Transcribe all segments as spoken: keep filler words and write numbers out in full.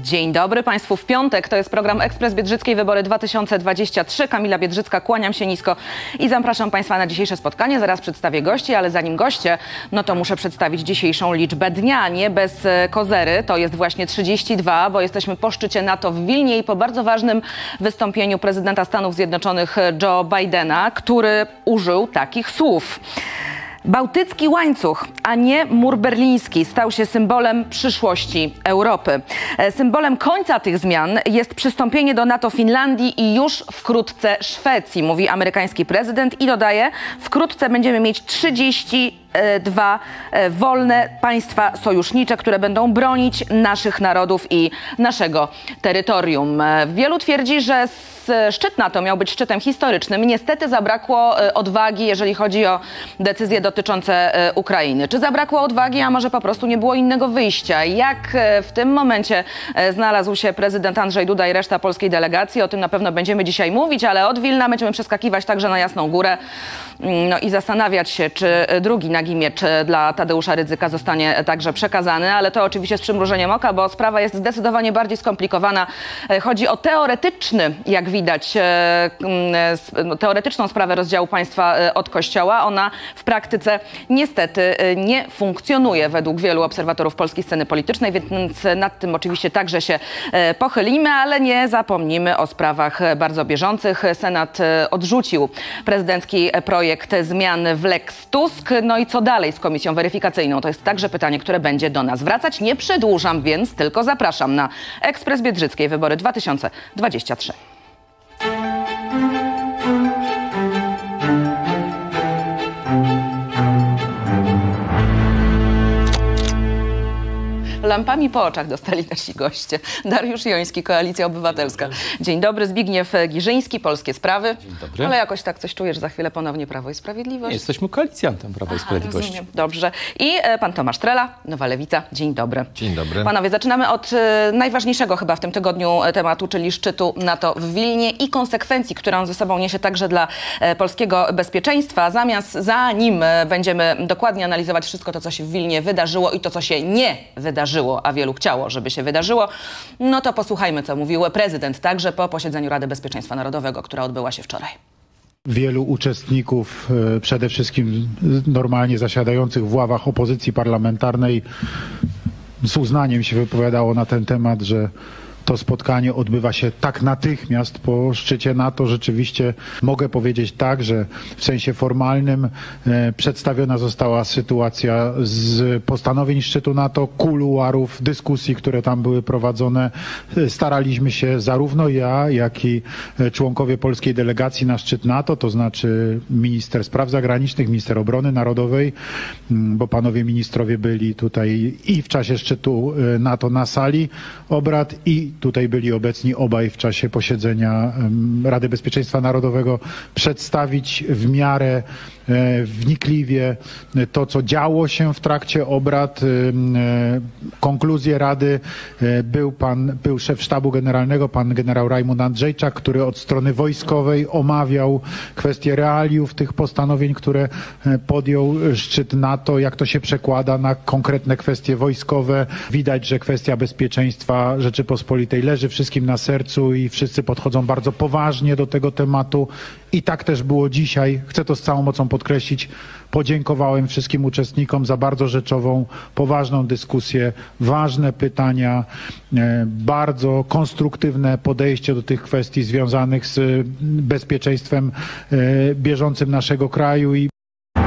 Dzień dobry Państwu w piątek. To jest program Ekspres Biedrzyckiej Wybory dwa tysiące dwadzieścia trzy. Kamila Biedrzycka, kłaniam się nisko i zapraszam Państwa na dzisiejsze spotkanie. Zaraz przedstawię gości, ale zanim goście, no to muszę przedstawić dzisiejszą liczbę dnia. Nie bez kozery, to jest właśnie trzydzieści dwa, bo jesteśmy po szczycie NATO w Wilnie i po bardzo ważnym wystąpieniu prezydenta Stanów Zjednoczonych Joe Bidena, który użył takich słów. Bałtycki łańcuch, a nie mur berliński, stał się symbolem przyszłości Europy. Symbolem końca tych zmian jest przystąpienie do NATO Finlandii i już wkrótce Szwecji, mówi amerykański prezydent i dodaje, wkrótce będziemy mieć trzydzieści dwa wolne państwa sojusznicze, które będą bronić naszych narodów i naszego terytorium. Wielu twierdzi, że szczyt NATO miał być szczytem historycznym. Niestety zabrakło odwagi, jeżeli chodzi o decyzje dotyczące Ukrainy. Czy zabrakło odwagi, a może po prostu nie było innego wyjścia? Jak w tym momencie znalazł się prezydent Andrzej Duda i reszta polskiej delegacji? O tym na pewno będziemy dzisiaj mówić, ale od Wilna będziemy przeskakiwać także na Jasną Górę. No i zastanawiać się, czy drugi nagi miecz dla Tadeusza Rydzyka zostanie także przekazany, ale to oczywiście z przymrużeniem oka, bo sprawa jest zdecydowanie bardziej skomplikowana. Chodzi o teoretyczny, jak widać, teoretyczną sprawę rozdziału państwa od Kościoła. Ona w praktyce niestety nie funkcjonuje według wielu obserwatorów polskiej sceny politycznej, więc nad tym oczywiście także się pochylimy, ale nie zapomnimy o sprawach bardzo bieżących. Senat odrzucił prezydencki projekt zmian w Lex Tusk. No i co dalej z komisją weryfikacyjną? To jest także pytanie, które będzie do nas wracać. Nie przedłużam więc, tylko zapraszam na Ekspres Biedrzyckiej Wybory dwa tysiące dwadzieścia trzy. Lampami po oczach dostali nasi goście. Dariusz Joński, Koalicja Obywatelska. Dzień dobry. Zbigniew Giżyński, Polskie Sprawy. Dzień dobry. Ale jakoś tak coś czujesz, za chwilę ponownie Prawo i Sprawiedliwość. Nie, jesteśmy koalicjantem Prawa i Sprawiedliwości. Rozumiem. Dobrze. I e, pan Tomasz Trela, Nowa Lewica. Dzień dobry. Dzień dobry. Panowie, zaczynamy od e, najważniejszego chyba w tym tygodniu e, tematu, czyli szczytu NATO w Wilnie i konsekwencji, które on ze sobą niesie także dla e, polskiego bezpieczeństwa. Zamiast, zanim e, będziemy dokładnie analizować wszystko to, co się w Wilnie wydarzyło i to, co się nie wydarzyło, a wielu chciało, żeby się wydarzyło, no to posłuchajmy, co mówił prezydent także po posiedzeniu Rady Bezpieczeństwa Narodowego, która odbyła się wczoraj. Wielu uczestników, przede wszystkim normalnie zasiadających w ławach opozycji parlamentarnej, z uznaniem się wypowiadało na ten temat, że to spotkanie odbywa się tak natychmiast po szczycie NATO. Rzeczywiście mogę powiedzieć tak, że w sensie formalnym e, przedstawiona została sytuacja z postanowień szczytu NATO, kuluarów, dyskusji, które tam były prowadzone. Staraliśmy się zarówno ja, jak i członkowie polskiej delegacji na szczyt NATO, to znaczy minister spraw zagranicznych, minister obrony narodowej, bo panowie ministrowie byli tutaj i w czasie szczytu NATO na sali obrad i tutaj byli obecni obaj w czasie posiedzenia Rady Bezpieczeństwa Narodowego, przedstawić w miarę wnikliwie to, co działo się w trakcie obrad. Konkluzje Rady był pan, był szef sztabu generalnego, pan generał Rajmund Andrzejczak, który od strony wojskowej omawiał kwestie realiów tych postanowień, które podjął szczyt NATO, jak to się przekłada na konkretne kwestie wojskowe. Widać, że kwestia bezpieczeństwa Rzeczypospolitej leży wszystkim na sercu i wszyscy podchodzą bardzo poważnie do tego tematu. I tak też było dzisiaj. Chcę to z całą mocą podkreślić. Podziękowałem wszystkim uczestnikom za bardzo rzeczową, poważną dyskusję, ważne pytania, bardzo konstruktywne podejście do tych kwestii związanych z bezpieczeństwem bieżącym naszego kraju. I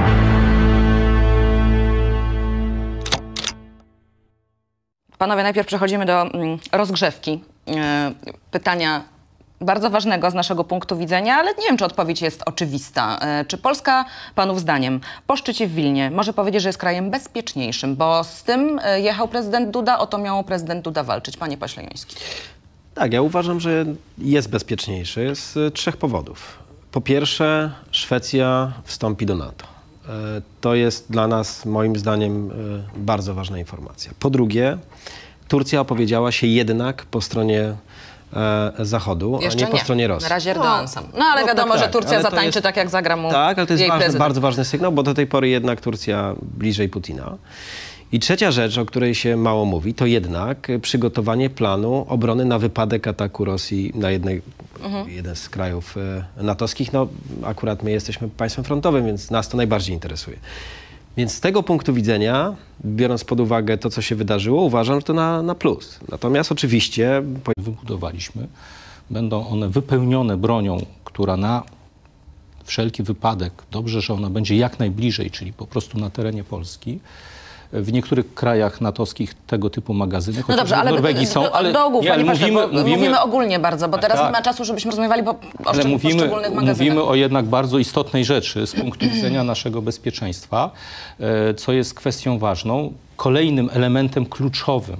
Panowie, najpierw przechodzimy do mm, rozgrzewki. Yy, pytania bardzo ważnego z naszego punktu widzenia, ale nie wiem, czy odpowiedź jest oczywista. Yy, czy Polska, panów zdaniem, po szczycie w Wilnie może powiedzieć, że jest krajem bezpieczniejszym? Bo z tym yy, jechał prezydent Duda, o to miał prezydent Duda walczyć. Panie pośle Joński. Tak, ja uważam, że jest bezpieczniejszy z trzech powodów. Po pierwsze, Szwecja wstąpi do NATO. To jest dla nas, moim zdaniem, bardzo ważna informacja. Po drugie, Turcja opowiedziała się jednak po stronie e, Zachodu, Jeszcze a nie, nie po stronie Rosji. Na razie Erdoğan sam. No ale no, wiadomo, tak, że tak, Turcja zatańczy jest, tak, jak zagra mu Tak, ale to jest jej ważny, prezydent. bardzo ważny sygnał, bo do tej pory jednak Turcja bliżej Putina. I trzecia rzecz, o której się mało mówi, to jednak przygotowanie planu obrony na wypadek ataku Rosji na jednej, mhm. jeden z krajów e, natowskich. No, akurat my jesteśmy państwem frontowym, więc nas to najbardziej interesuje. Więc z tego punktu widzenia, biorąc pod uwagę to, co się wydarzyło, uważam, że to na, na plus. Natomiast oczywiście... Wybudowaliśmy, będą one wypełnione bronią, która na wszelki wypadek, dobrze, że ona będzie jak najbliżej, czyli po prostu na terenie Polski. W niektórych krajach natowskich tego typu magazyny, no dobrze, ale w Norwegii do, są, ale do ogółu, nie, ale Panie mówimy, Pośle, mówimy, mówimy ogólnie bardzo, bo teraz tak, nie ma czasu, żebyśmy rozmawiali po, o ale mówimy, poszczególnych magazynach. mówimy o jednak bardzo istotnej rzeczy z punktu widzenia naszego bezpieczeństwa, co jest kwestią ważną. Kolejnym elementem kluczowym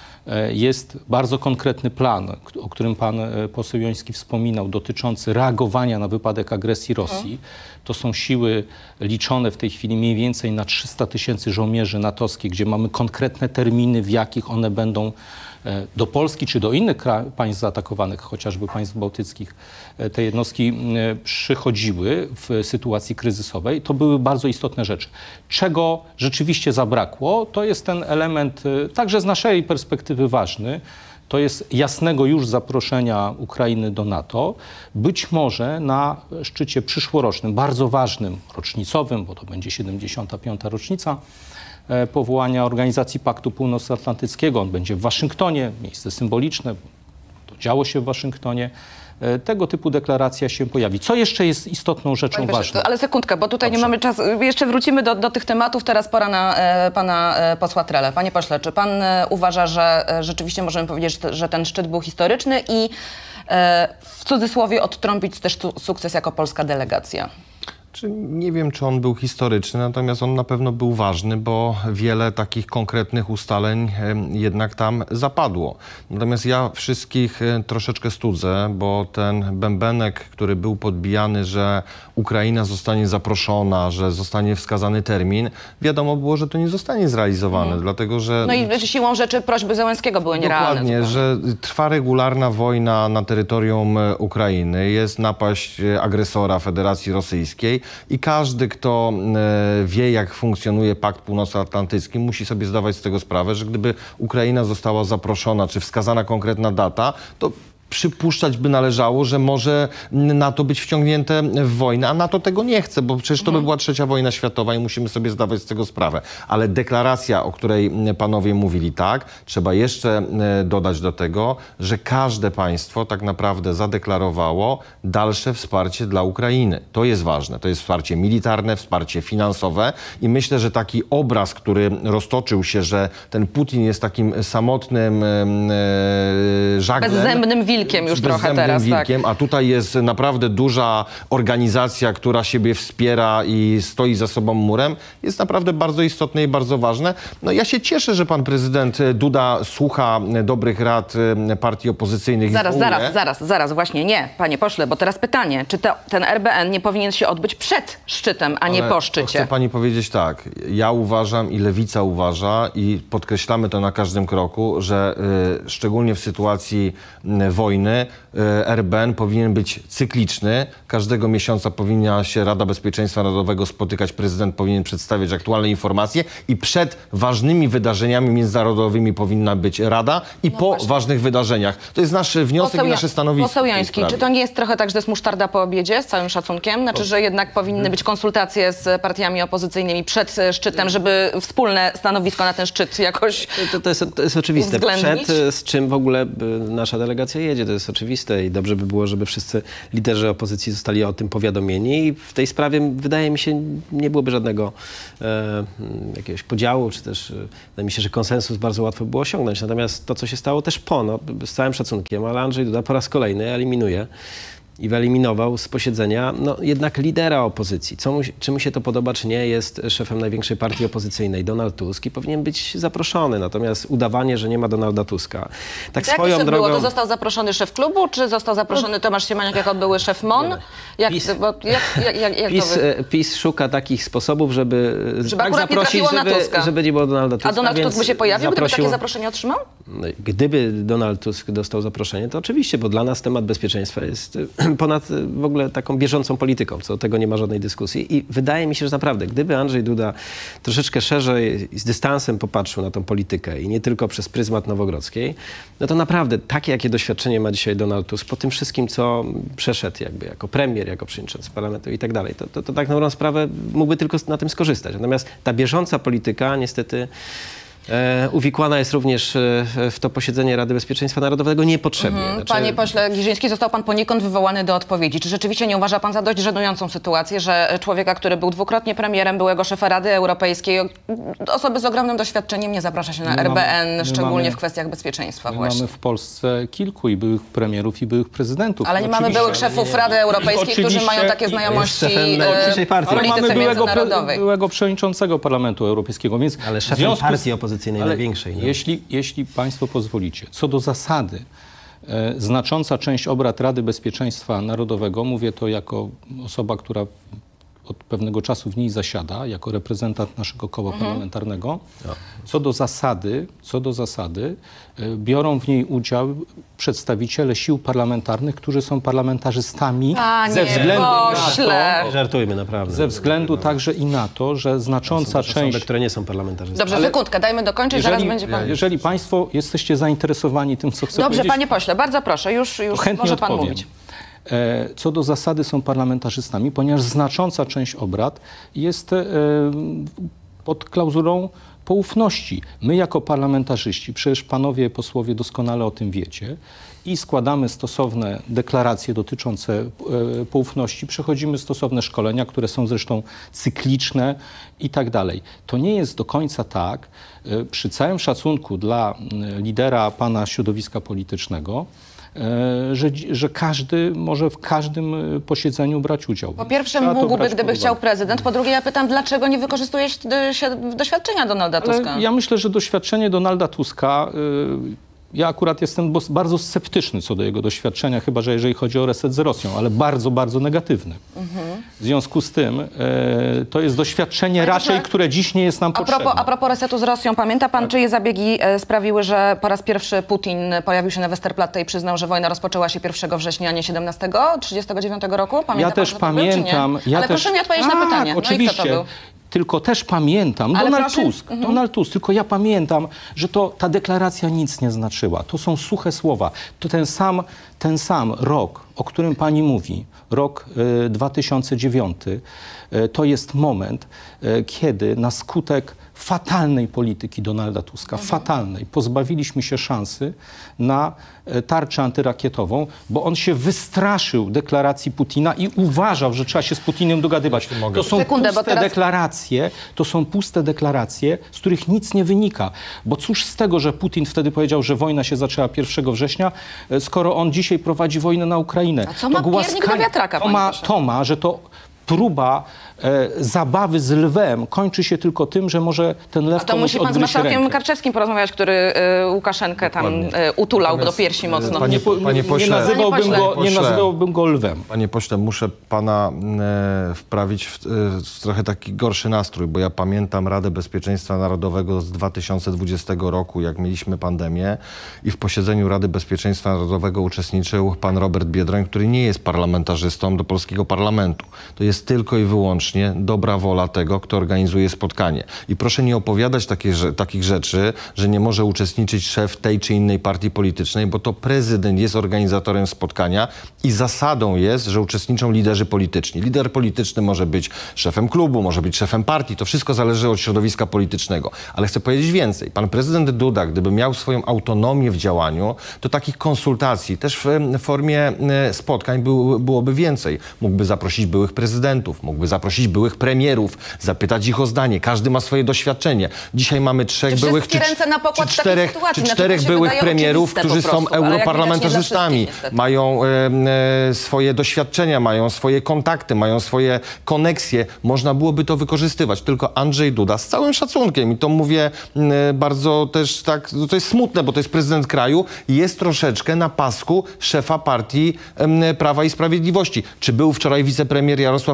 jest bardzo konkretny plan, o którym pan poseł Joński wspominał, dotyczący reagowania na wypadek agresji Rosji. To są siły liczone w tej chwili mniej więcej na trzysta tysięcy żołnierzy natowskich, gdzie mamy konkretne terminy, w jakich one będą do Polski czy do innych państw zaatakowanych, chociażby państw bałtyckich, te jednostki przychodziły w sytuacji kryzysowej. To były bardzo istotne rzeczy. Czego rzeczywiście zabrakło, to jest ten element także z naszej perspektywy ważny. To jest jasnego już zaproszenia Ukrainy do NATO. Być może na szczycie przyszłorocznym, bardzo ważnym, rocznicowym, bo to będzie siedemdziesiąta piąta rocznica powołania Organizacji Paktu Północnoatlantyckiego. On będzie w Waszyngtonie, miejsce symboliczne, to działo się w Waszyngtonie. Tego typu deklaracja się pojawi. Co jeszcze jest istotną rzeczą Panie ważną? Ale sekundkę, bo tutaj Dobrze. nie mamy czasu. Jeszcze wrócimy do, do tych tematów. Teraz pora na e, pana e, posła Trele. Panie pośle, czy pan e, uważa, że e, rzeczywiście możemy powiedzieć, że, że ten szczyt był historyczny i e, w cudzysłowie odtrąbić też tu, sukces jako polska delegacja? Nie wiem, czy on był historyczny, natomiast on na pewno był ważny, bo wiele takich konkretnych ustaleń jednak tam zapadło. Natomiast ja wszystkich troszeczkę studzę, bo ten bębenek, który był podbijany, że Ukraina zostanie zaproszona, że zostanie wskazany termin, wiadomo było, że to nie zostanie zrealizowane, hmm. dlatego że... No i siłą rzeczy prośby Zełenskiego były nierealne. Dokładnie, że trwa regularna wojna na terytorium Ukrainy, jest napaść agresora Federacji Rosyjskiej, i każdy, kto wie, jak funkcjonuje Pakt Północnoatlantycki, musi sobie zdawać z tego sprawę, że gdyby Ukraina została zaproszona, czy wskazana konkretna data, to przypuszczać by należało, że może NATO być wciągnięte w wojnę, a NATO tego nie chce, bo przecież to by była trzecia wojna światowa i musimy sobie zdawać z tego sprawę. Ale deklaracja, o której panowie mówili, tak, trzeba jeszcze dodać do tego, że każde państwo tak naprawdę zadeklarowało dalsze wsparcie dla Ukrainy. To jest ważne. To jest wsparcie militarne, wsparcie finansowe i myślę, że taki obraz, który roztoczył się, że ten Putin jest takim samotnym e, żaglem, bezzębnym wilkiem już trochę teraz, wilkiem, tak. A tutaj jest naprawdę duża organizacja, która siebie wspiera i stoi za sobą murem, jest naprawdę bardzo istotne i bardzo ważne. No ja się cieszę, że pan prezydent Duda słucha dobrych rad partii opozycyjnych. Zaraz, zaraz, zaraz, zaraz, właśnie nie, panie pośle, bo teraz pytanie, czy to, ten R B N nie powinien się odbyć przed szczytem, a nie Ale po szczycie? Chcę pani powiedzieć tak, ja uważam i Lewica uważa i podkreślamy to na każdym kroku, że y, szczególnie w sytuacji y, wojny y, R B N powinien być cykliczny. Każdego miesiąca powinna się Rada Bezpieczeństwa Narodowego spotykać, prezydent powinien przedstawiać aktualne informacje i przed ważnymi wydarzeniami międzynarodowymi powinna być Rada i no po właśnie. ważnych wydarzeniach. To jest nasz wniosek Poseł i nasze stanowisko. Poseł Joński, czy to nie jest trochę tak, że to jest musztarda po obiedzie, z całym szacunkiem? Znaczy, że jednak powinny być konsultacje z partiami opozycyjnymi przed szczytem, żeby wspólne stanowisko na ten szczyt jakoś To, to, jest, to jest oczywiste. uwzględnić? Przed, z czym w ogóle nasza delegacja jedzie, to jest oczywiste i dobrze by było, żeby wszyscy liderzy opozycji zostali o tym powiadomieni i w tej sprawie wydaje mi się nie byłoby żadnego e, jakiegoś podziału, czy też e, wydaje mi się, że konsensus bardzo łatwo było osiągnąć. Natomiast to, co się stało też po, no, z całym szacunkiem, ale Andrzej Duda po raz kolejny eliminuje i wyeliminował z posiedzenia no, jednak lidera opozycji. Co mu, czy mu się to podoba, czy nie, jest szefem największej partii opozycyjnej, Donald Tusk, i powinien być zaproszony. Natomiast udawanie, że nie ma Donalda Tuska. Tak Jak swoją to drogą... było? To został zaproszony szef klubu, czy został zaproszony Tomasz Siemaniak jako były szef M O N? Jak, PiS, bo, jak, jak, jak, jak PiS, to wy... PiS szuka takich sposobów, żeby, Żeby tak akurat nie zaprosić, trafiło na żeby, Tuska. żeby nie było Donalda Tuska. A Donald Tusk by się pojawił, zaprosił... gdyby takie zaproszenie otrzymał? Gdyby Donald Tusk dostał zaproszenie, to oczywiście, bo dla nas temat bezpieczeństwa jest ponad w ogóle taką bieżącą polityką, co do tego nie ma żadnej dyskusji. I wydaje mi się, że naprawdę, gdyby Andrzej Duda troszeczkę szerzej i z dystansem popatrzył na tą politykę i nie tylko przez pryzmat Nowogrodzkiej, no to naprawdę takie, jakie doświadczenie ma dzisiaj Donald Tusk po tym wszystkim, co przeszedł jakby jako premier, jako przewodniczący parlamentu i tak dalej, to, to, to tak na dobrą sprawę mógłby tylko na tym skorzystać. Natomiast ta bieżąca polityka niestety E, uwikłana jest również e, w to posiedzenie Rady Bezpieczeństwa Narodowego niepotrzebnie. Mhm. Znaczy... Panie pośle Giżyński, został pan poniekąd wywołany do odpowiedzi. Czy rzeczywiście nie uważa pan za dość żenującą sytuację, że człowieka, który był dwukrotnie premierem, byłego szefa Rady Europejskiej, osoby z ogromnym doświadczeniem nie zaprasza się na My R B N, mamy, szczególnie mamy, w kwestiach bezpieczeństwa my właśnie? mamy w Polsce kilku i byłych premierów, i byłych prezydentów. Ale nie mamy Oczywiście, byłych szefów Rady Europejskiej, którzy Oczywiście mają takie i- znajomości szefem najmocniejszej partii. w Ale mamy polityce byłego, pre, międzynarodowej. byłego przewodniczącego Parlamentu Europejskiego, więc Ale w szefem związku z- partii opozycyjnej ale największej. No. Jeśli, jeśli państwo pozwolicie, co do zasady, e, znacząca część obrad Rady Bezpieczeństwa Narodowego, mówię to jako osoba, która od pewnego czasu w niej zasiada, jako reprezentant naszego koła Mhm. parlamentarnego, co do zasady, co do zasady e, biorą w niej udział przedstawiciele sił parlamentarnych, którzy są parlamentarzystami Panie ze względu na pośle. to, Żartujmy naprawdę. ze względu także i na to, że znacząca Są część... osoby, które nie są parlamentarzystami. Dobrze, Ale- sekundkę, dajmy dokończyć, zaraz będzie pan... Jeżeli państwo jesteście zainteresowani tym, co chcę Dobrze, powiedzieć, panie pośle, bardzo proszę, już, już to chętnie może pan odpowiem. mówić. E, Co do zasady są parlamentarzystami, ponieważ znacząca część obrad jest e, pod klauzulą poufności. My jako parlamentarzyści, przecież panowie posłowie doskonale o tym wiecie, i składamy stosowne deklaracje dotyczące e, poufności, przechodzimy stosowne szkolenia, które są zresztą cykliczne i tak dalej. To nie jest do końca tak, e, przy całym szacunku dla m, lidera pana środowiska politycznego, e, że, że każdy może w każdym e, posiedzeniu brać udział. Po pierwsze Trzeba to mógłby, brać gdyby pod chciał uwagę. prezydent. Po drugie ja pytam, dlaczego nie wykorzystuje się do- się doświadczenia Donalda Tuska? Ale ja myślę, że doświadczenie Donalda Tuska, y, ja akurat jestem bos- bardzo sceptyczny co do jego doświadczenia, chyba że jeżeli chodzi o reset z Rosją, ale bardzo, bardzo negatywny. W związku z tym y, to jest doświadczenie Panie raczej, pośle, które dziś nie jest nam A potrzebne. propos, a propos resetu z Rosją, pamięta pan, czyje zabiegi e, sprawiły, że po raz pierwszy Putin pojawił się na Westerplatte i przyznał, że wojna rozpoczęła się pierwszego września, a nie siedemnastego, trzydziestego dziewiątego roku? Pamięta Ja pan, też kto to był, czy nie? pamiętam. Ja Ale też, proszę mi odpowiedzieć tak, na pytanie. No Oczywiście. i kto to był? Tylko też pamiętam, Ale Donald proszę- Tusk, Donald Tusk, tylko ja pamiętam, że to ta deklaracja nic nie znaczyła. To są suche słowa. To ten sam, ten sam rok, o którym pani mówi, rok e, dwa tysiące dziewiąty, e, to jest moment, e, kiedy na skutek fatalnej polityki Donalda Tuska, fatalnej, pozbawiliśmy się szansy na e, tarczę antyrakietową, bo on się wystraszył deklaracji Putina i uważał, że trzeba się z Putinem dogadywać. To są Sekundę, bo puste teraz- deklaracje, to są puste deklaracje, z których nic nie wynika. Bo cóż z tego, że Putin wtedy powiedział, że wojna się zaczęła pierwszego września, e, skoro on dzisiaj prowadzi wojnę na Ukrainę. A co ma piernik do wiatraka, to panie ma, pośle? to ma, że to próba e, zabawy z lwem kończy się tylko tym, że może ten lew A to komuś musi pan z odgryźć marszałkiem rękę. Karczewskim porozmawiać, który e, Łukaszenkę tam e, utulał do piersi mocno. panie- Nie, po- Panie nie, pośle- nie, nazywałbym Panie go, pośle. nie nazywałbym go lwem. Panie pośle, muszę pana e, wprawić w, e, w trochę taki gorszy nastrój, bo ja pamiętam Radę Bezpieczeństwa Narodowego z dwa tysiące dwudziestego roku, jak mieliśmy pandemię i w posiedzeniu Rady Bezpieczeństwa Narodowego uczestniczył pan Robert Biedroń, który nie jest parlamentarzystą do polskiego parlamentu. To jest tylko i wyłącznie dobra wola tego, kto organizuje spotkanie. I proszę nie opowiadać takie, że, takich rzeczy, że nie może uczestniczyć szef tej czy innej partii politycznej, bo to prezydent jest organizatorem spotkania i zasadą jest, że uczestniczą liderzy polityczni. Lider polityczny może być szefem klubu, może być szefem partii. To wszystko zależy od środowiska politycznego. Ale chcę powiedzieć więcej. Pan prezydent Duda, gdyby miał swoją autonomię w działaniu, to takich konsultacji też w formie e, spotkań był, byłoby więcej. Mógłby zaprosić byłych prezydentów, mógłby zaprosić byłych premierów, zapytać ich o zdanie. Każdy ma swoje doświadczenie. Dzisiaj mamy trzech Czy byłych wszystkie czy, ręce na pokład czy w takiej czterech, sytuacji? czy Znaczy, czterech to się byłych wydaje premierów, oczywiste którzy po są prostu, ale jak widać, nie dla europarlamentarzystami. wszystkich niestety. Mają e, e, swoje doświadczenia, mają swoje kontakty, mają swoje koneksje. Można byłoby to wykorzystywać. Tylko Andrzej Duda, z całym szacunkiem, i to mówię m, bardzo też tak, no to jest smutne, bo to jest prezydent kraju, jest troszeczkę na pasku szefa partii em, Prawa i Sprawiedliwości. Czy był wczoraj wicepremier Jarosław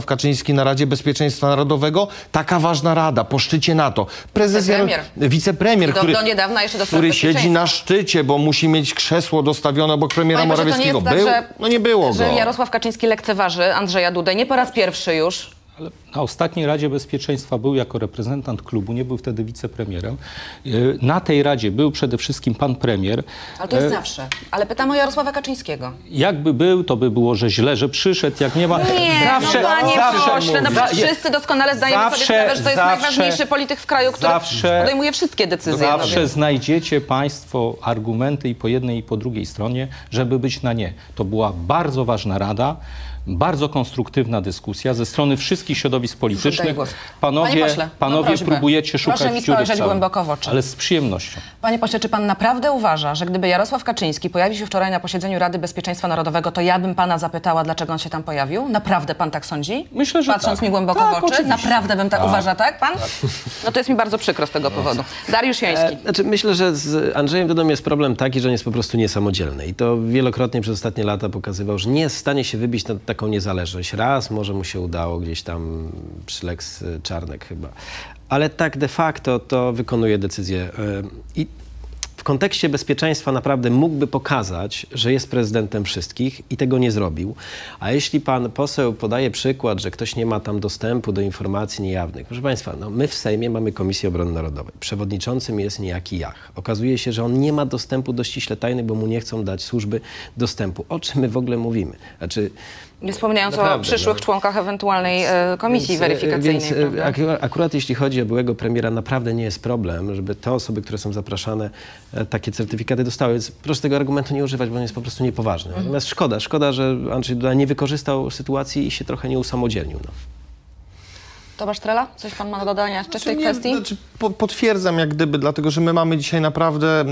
Jarosław Kaczyński na Radzie Bezpieczeństwa Narodowego. Taka ważna rada, po szczycie NATO. Prezes Wicepremier. Jaro... Wicepremier, Do, który, do niedawna jeszcze do spraw który siedzi bezpieczeństwa. na szczycie, bo musi mieć krzesło dostawione obok premiera Panie Boże, to nie Morawieckiego. jest tak, Był? że- No nie było Że go. Jarosław Kaczyński lekceważy Andrzeja Dudę nie po raz pierwszy już. Ale na ostatniej Radzie Bezpieczeństwa był jako reprezentant klubu, nie był wtedy wicepremierem. Yy, Na tej Radzie był przede wszystkim pan premier. Ale to jest E, zawsze. Ale pytam o Jarosława Kaczyńskiego. Jakby był, to by było, że źle, że przyszedł, jak nie ma. Nie, zawsze, no panie zawsze, pośle, no za- przecież wszyscy doskonale zdajemy zawsze, sobie sprawę, że to jest zawsze, najważniejszy polityk w kraju, który zawsze- podejmuje wszystkie decyzje. No Zawsze więc- znajdziecie państwo argumenty i po jednej i po drugiej stronie, żeby być na nie. To była bardzo ważna rada, bardzo konstruktywna dyskusja ze strony wszystkich środowisk politycznych. Oddaję głos. Panowie, Panie pośle, no panowie prośbę. próbujecie Proszę szukać mi dziury w spojrzeć całym. głęboko w oczy. Ale z przyjemnością. Panie pośle, czy pan naprawdę uważa, że gdyby Jarosław Kaczyński pojawił się wczoraj na posiedzeniu Rady Bezpieczeństwa Narodowego, to ja bym pana zapytała, dlaczego on się tam pojawił? Naprawdę pan tak sądzi? Myślę, że Patrząc tak. mi głęboko Tak, w oczy? oczywiście. Naprawdę bym tak uważa, tak pan? No to jest mi bardzo przykro z tego powodu. Dariusz Joński. E, Znaczy, myślę, że z Andrzejem Dudą jest problem taki, że on jest po prostu niesamodzielny. I to wielokrotnie przez ostatnie lata pokazywał, że nie jest w stanie się wybić na taką niezależność. Raz może mu się udało gdzieś tam przy Lex Czarnek chyba. Ale tak de facto to wykonuje decyzję. E, I w kontekście bezpieczeństwa naprawdę mógłby pokazać, że jest prezydentem wszystkich i tego nie zrobił. A jeśli pan poseł podaje przykład, że ktoś nie ma tam dostępu do informacji niejawnych. Proszę państwa, no my w Sejmie mamy Komisję Obrony Narodowej. Przewodniczącym jest niejaki Jach. Okazuje się, że on nie ma dostępu do ściśle tajnych, bo mu nie chcą dać służby dostępu. O czym my w ogóle mówimy? Znaczy, Nie wspominając o Naprawdę, przyszłych no. członkach ewentualnej e, komisji Więc, e, weryfikacyjnej. Więc e, prawda? akurat, akurat jeśli chodzi o byłego premiera, naprawdę nie jest problem, żeby te osoby, które są zapraszane, e, takie certyfikaty dostały. Więc proszę tego argumentu nie używać, bo on jest po prostu niepoważny. Natomiast szkoda, szkoda, że Andrzej Duda nie wykorzystał sytuacji i się trochę nie usamodzielnił. No. Tomasz Trela, coś pan ma do dodania jeszcze w tej Nie, kwestii? Znaczy, po, potwierdzam jak gdyby, dlatego że my mamy dzisiaj naprawdę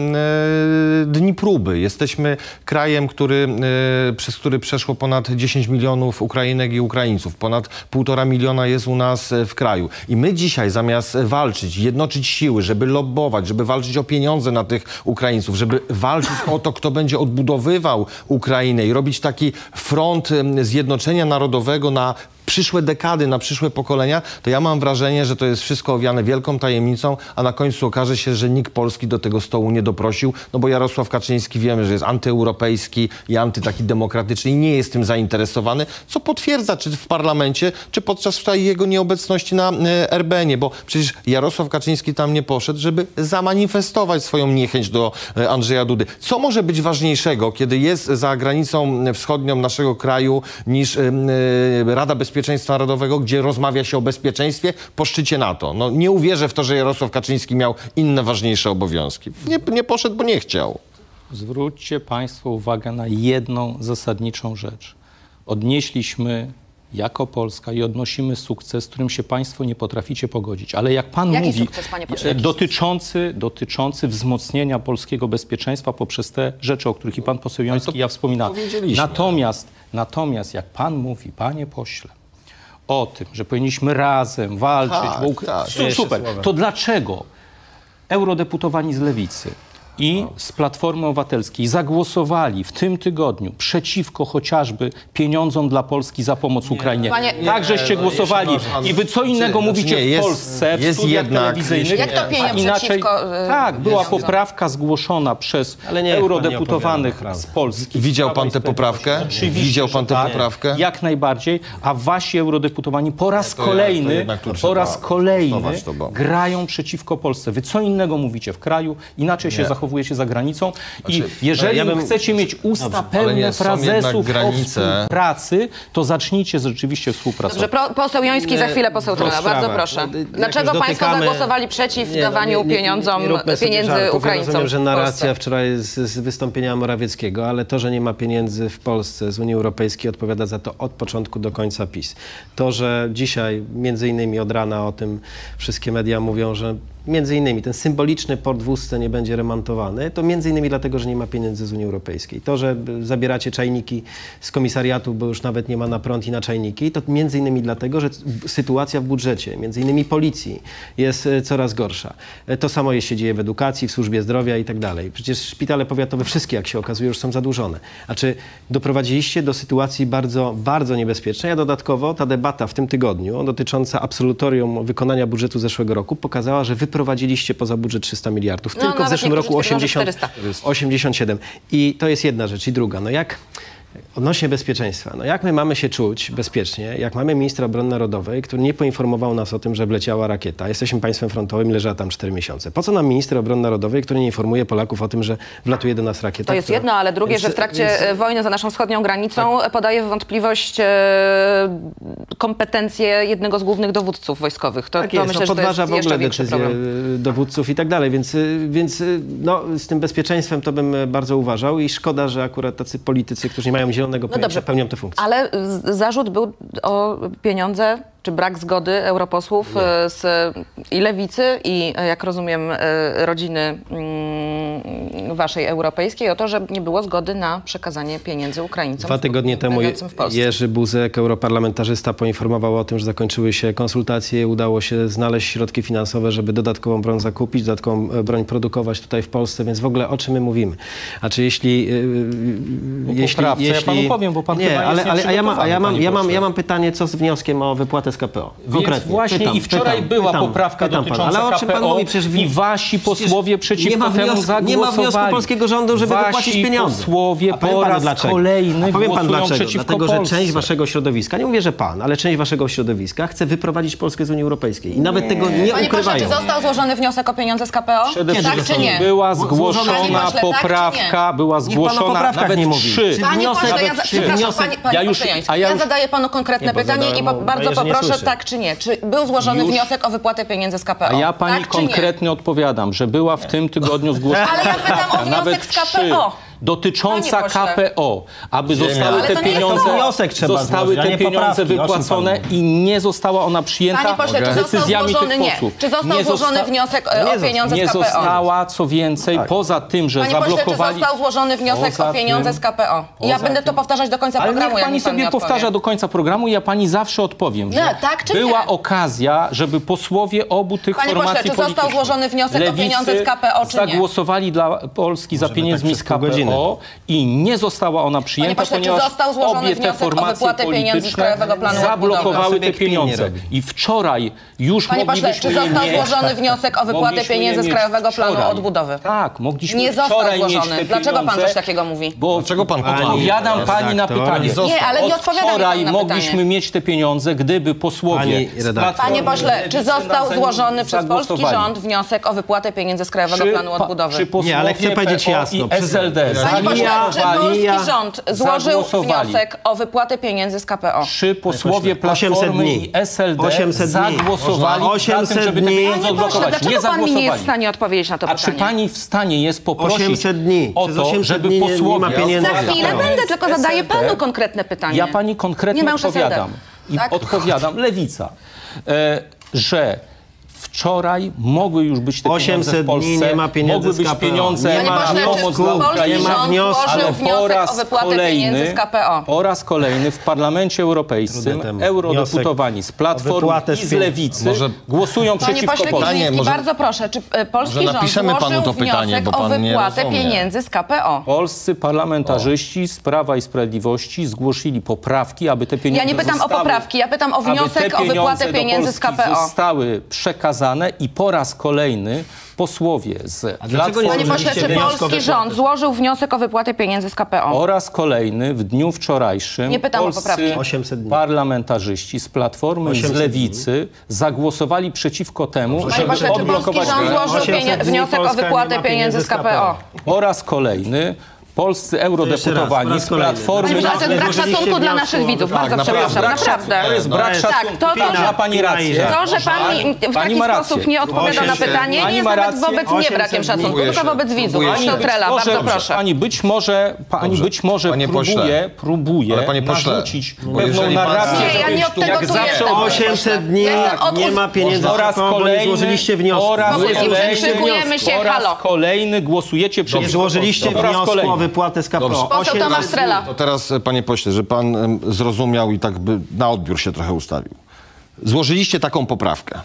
e, dni próby. Jesteśmy krajem, który, e, przez który przeszło ponad dziesięć milionów Ukrainek i Ukraińców. Ponad półtora miliona jest u nas e, w kraju. I my dzisiaj zamiast walczyć, jednoczyć siły, żeby lobbować, żeby walczyć o pieniądze na tych Ukraińców, żeby walczyć o to, kto będzie odbudowywał Ukrainę i robić taki front e, zjednoczenia narodowego na przyszłe dekady, na przyszłe pokolenia, to ja mam wrażenie, że to jest wszystko owiane wielką tajemnicą, a na końcu okaże się, że nikt Polski do tego stołu nie doprosił, no bo Jarosław Kaczyński wiemy, że jest antyeuropejski i anty taki demokratyczny i nie jest tym zainteresowany, co potwierdza czy w parlamencie, czy podczas tutaj jego nieobecności na e, R B N ie, bo przecież Jarosław Kaczyński tam nie poszedł, żeby zamanifestować swoją niechęć do e, Andrzeja Dudy. Co może być ważniejszego, kiedy jest za granicą wschodnią naszego kraju niż e, e, Rada Bezpieczeństwa Narodowego, gdzie rozmawia się o bezpieczeństwie po szczycie NATO. No, nie uwierzę w to, że Jarosław Kaczyński miał inne, ważniejsze obowiązki. Nie, nie poszedł, bo nie chciał. Zwróćcie państwo uwagę na jedną zasadniczą rzecz. Odnieśliśmy jako Polska i odnosimy sukces, z którym się państwo nie potraficie pogodzić. Ale jak pan Jaki mówi, sukces, panie pośle? dotyczący, dotyczący wzmocnienia polskiego bezpieczeństwa poprzez te rzeczy, o których i pan poseł Joński i ja wspominałem. powiedzieliśmy. Natomiast, natomiast jak pan mówi, panie pośle, o tym, że powinniśmy razem walczyć, Tak, bo Ukra- tak. Su- super, to dlaczego eurodeputowani z Lewicy i z Platformy Obywatelskiej zagłosowali w tym tygodniu przeciwko chociażby pieniądzom dla Polski za pomoc Ukrainie? Panie- Tak, żeście głosowali. I wy co innego Znaczy, mówicie nie, w jest- Polsce, w jest studiach jednak- telewizyjnych. Jak to pieniądze a inaczej, przeciwko, y, tak, była pieniądzom? poprawka zgłoszona przez Ale niech pan nie eurodeputowanych opowiada, z Polski. Widział Prawa pan i tę Sprawiedliwości. poprawkę? Oczywiście, Widział pan że tę tak. poprawkę? Jak najbardziej, a wasi eurodeputowani po raz to ja- to kolejny, jednak tu po trzeba raz kolejny sprostować to, bo- grają przeciwko Polsce. Wy co innego mówicie w kraju, inaczej się zachowujecie za granicą i jeżeli ja bym- chcecie mieć usta ale pełne nie, są jednak frazesów granice. o współpracy, to zacznijcie rzeczywiście współpracować. Dobrze, pro, poseł Joński, za chwilę poseł Trela. Bardzo sprawach. proszę. No, jak Dlaczego już państwo dotykamy- zagłosowali przeciw Nie, no, dawaniu nie- nie- pieniądzom, nie róbmy sobie pieniędzy żartów. Ja Ukraińcom rozumiem, że w narracja Polsce? wczoraj z, z wystąpienia Morawieckiego, ale to, że nie ma pieniędzy w Polsce z Unii Europejskiej, odpowiada za to od początku do końca PiS. To, że dzisiaj między innymi od rana o tym wszystkie media mówią, że między innymi ten symboliczny port w Ustce nie będzie remontowany, to między innymi dlatego, że nie ma pieniędzy z Unii Europejskiej. To, że zabieracie czajniki z komisariatu, bo już nawet nie ma na prąd i na czajniki, to między innymi dlatego, że sytuacja w budżecie, między innymi policji, jest coraz gorsza. To samo się dzieje w edukacji, w służbie zdrowia i tak dalej. Przecież szpitale powiatowe wszystkie, jak się okazuje, już są zadłużone. A czy doprowadziliście do sytuacji bardzo, bardzo niebezpiecznej? A dodatkowo ta debata w tym tygodniu dotycząca absolutorium wykonania budżetu zeszłego roku pokazała, że wyprowadziliście poza budżet trzysta miliardów. No, Tylko w zeszłym roku osiemdziesiąt, czterysta. osiemdziesiąt siedem. I to jest jedna rzecz. I druga, no jak odnośnie bezpieczeństwa, no jak my mamy się czuć bezpiecznie, jak mamy ministra obrony narodowej, który nie poinformował nas o tym, że wleciała rakieta. Jesteśmy państwem frontowym i leżała tam cztery miesiące. Po co nam minister obrony narodowej, który nie informuje Polaków o tym, że wlatuje do nas rakieta? To jest która... jedno, ale drugie, Więc, że w trakcie więc... wojny za naszą wschodnią granicą tak. podaje w wątpliwość e, kompetencje jednego z głównych dowódców wojskowych. To, tak to jest, myślę, no, że to podważa jest w jeszcze ogóle większy decyzje problem. dowódców i tak dalej, więc, więc no, z tym bezpieczeństwem to bym bardzo uważał i szkoda, że akurat tacy politycy, którzy nie mają zielonego No pojęcia, dobrze, pełnią te funkcje. Ale z- zarzut był o pieniądze, czy brak zgody europosłów e, z i lewicy, i e, jak rozumiem e, rodziny mm, waszej europejskiej, o to, że nie było zgody na przekazanie pieniędzy Ukraińcom. Dwa tygodnie temu będącym w Polsce. Jerzy Buzek, europarlamentarzysta, poinformował o tym, że zakończyły się konsultacje, udało się znaleźć środki finansowe, żeby dodatkową broń zakupić, dodatkową broń produkować tutaj w Polsce, więc w ogóle o czym my mówimy? A czy jeśli... Yy, jeśli, poprawce, ja jeśli panu powiem, bo pan nie, chyba ale, jest ale a ja mam, a ja mam, ja mam, pośle. ja mam pytanie, co z wnioskiem o wypłatę z K P O? Więc właśnie pytam, i wczoraj pytam, była pytam, poprawka pytam dotycząca pana. Ale o czym pan K P O mówi? Przecież i wasi posłowie przeciwko nie ma temu wniosku, zagłosowali. nie ma wniosku polskiego rządu, żeby wasi wypłacić pieniądze. posłowie A powiem po panu raz dlaczego. kolejny A powiem pan głosują dlaczego. przeciwko Dlatego, że Polsce. część waszego środowiska, nie mówię, że pan, ale część waszego środowiska chce wyprowadzić Polskę z Unii Europejskiej. I nawet tego nie Panie pośle, ukrywają. czy został złożony wniosek o pieniądze z K P O? Przede tak wszystkim czy nie? była Panie zgłoszona pośle, tak czy poprawka, była Niech pan o zgłoszona poprawkach nawet nie mówi. trzy. Czy Panie wniosek- pośle, ja, za, nawet przepraszam, wniosek- panie, panie ja już- pośle Joński, a ja ja już- zadaję panu konkretne Nie, bo pytanie i po, zadałem, bardzo daje, że nie poproszę słyszy. tak czy nie. Czy był złożony Już- wniosek o wypłatę pieniędzy z K P O? A ja pani tak, czy nie? konkretnie odpowiadam, że była w tym tygodniu zgłoszona Ale ja pytam o poprawka, wniosek nawet z K P trzy, O. dotycząca Panie pośle. K P O, aby zostały Ale te to nie jest pieniądze, to. Wniosek trzeba zostały złożyć, a te nie pieniądze poprawki. O czym pan wypłacone mówi? i nie została ona przyjęta Panie pośle, czy został decyzjami złożony, tych nie. posłów. Czy został Nie złożony zosta- wniosek Nie o został. pieniądze Nie z K P O? została, co więcej, poza tym, że Panie pośle, czy zablokowali... został złożony wniosek Poza o pieniądze tym- z K P O? Ja poza będę to tym- powtarzać do końca Ale programu, niech jak pani mi pan nie sobie powtarza odpowie. do końca programu i ja pani zawsze odpowiem, że Nie, tak czy nie? była okazja, żeby posłowie obu tych Panie pośle, formacji czy został politycznych, złożony wniosek o Lewicy, pieniądze z K P O, czy nie? zagłosowali dla Polski za Możemy pieniędzmi tak z przez pół K P godziny. O i nie została ona przyjęta, pośle, czy ponieważ został złożony obie te wniosek o formacje wypłatę pieniędzy z polityczne Krajowego Planu zablokowały Odbudowy? te Sobie kpin nie pieniądze. robi. I wczoraj już Panie pośle, moglibyśmy czy je został mieć. złożony wniosek o wypłatę Mogliśmy je pieniędzy z mieć Krajowego Planu wczoraj. Odbudowy? Tak, mogliśmy Nie został wczoraj mieć złożony. te Dlaczego pan pieniądze, coś takiego mówi? Bo Dlaczego pan Pani- odpowiadam pani na redaktor. pytanie. Nie, ale nie Od odpowiada mi wczoraj pan na mogliśmy pytanie. mieć te pieniądze, gdyby posłowie Pani z redaktor. Platformy Panie pośle, czy Lewicy został na- złożony przez polski zagłosowali. rząd wniosek o wypłatę pieniędzy z Krajowego Czy Planu pa- Odbudowy? Czy posłowie Nie, ale chcę powiedzieć P O jasno, i przez- S L D Panie pośle, czy zagłosowali- polski ja- rząd złożył zagłosowali. wniosek o wypłatę pieniędzy z K P O? Czy posłowie osiemset Platformy dni. i S L D osiemset dni. zagłosowali Można za tym, osiemset żeby te dni. pieniądze Panie pośle, odblokować? dlaczego Nie pan mi nie jest w zagłosowali. stanie odpowiedzieć na to A pytanie? czy pani w stanie jest poprosić osiemset dni. o Przez to, osiemset żeby dni nie- nie posłowie... ma pieniędzy. Za chwilę Platformy będę, tylko i zadaję S L D panu konkretne pytanie. Ja pani Nie konkretnie ma już S L D. odpowiadam. I Tak? odpowiadam, Lewica, e, że wczoraj mogły już być te pieniądze osiemset w Polsce, dni nie ma pieniędzy mogły z być K P O. pieniądze Nie Panie ma na pośle, czy pomoc wniosku, dla polski Ukrainy, nie ma rząd wniosku. złożył ale po wniosek raz o wypłatę pieniędzy kolejny, z K P O? po raz kolejny w Parlamencie Europejskim Trudny temat. eurodeputowani z Platformy wypłatę i z z pieniędzy. Lewicy Może- głosują Panie przeciwko pośle Polsce. Kiliński, może- bardzo proszę, czy e, polski może rząd napiszemy panu złożył to pytanie, wniosek bo o pan nie wypłatę rozumie. pieniędzy z K P O? Polscy parlamentarzyści z Prawa i Sprawiedliwości zgłosili poprawki, aby te pieniądze Ja nie pytam o zostały, poprawki, ja pytam o aby te wniosek o pieniądze wypłatę do pieniędzy z K Polski P O. zostały przekazane i po raz kolejny posłowie z dlaczego nie Platformy Panie pośle, Złożyliście czy wniosek o polski wypłatę? rząd złożył wniosek o wypłatę pieniędzy z K P O? po raz kolejny w dniu wczorajszym Nie pytam o polscy poprawki. osiemset dni. parlamentarzyści z Platformy i z osiemset Lewicy zagłosowali przeciwko temu, Panie żeby pośle, czy polski odblokować rząd grę. złożył osiemset pienie- dni wniosek o Polska nie wypłatę ma pieniędzy z K P O? Po raz kolejny polscy eurodeputowani raz, z po raz Platformy... Panie pośle, to jest brak szacunku dla naszych widzów. Bardzo przepraszam, naprawdę. To jest brak Tak, szacunku. to, to, Ma pani rację. To, że pani w taki ma rację. sposób nie odpowiada na pytanie, nie Pani jest ma nawet rację. wobec mnie brakiem szacunku, Próbuję tylko się. wobec widzów. Próbuję Pani się. Otrela, Może- bardzo proszę. Pani być może, pani Dobrze. być może Panie pośle. próbuje, próbuje Ale panie pośle, narzucić bo pewną jeżeli pan- narrację, Nie, ja żeby nie od tego jak tu zawsze jestem. osiemset dni Ja jestem od- nie ma pieniędzy po raz na to, bo nie kolejny, złożyliście wniosku. po raz Bo nie kolejny, przykrzykujemy się, po raz halo. kolejny głosujecie Nie przeciwko złożyliście Polsce. Po raz wniosku kolejny. o wypłatę z K P O. Dobrze. Poseł Osiem Tomasz razy. Trela. To teraz, e, panie pośle, że pan em, zrozumiał i tak by na odbiór się trochę ustawił. Złożyliście taką poprawkę.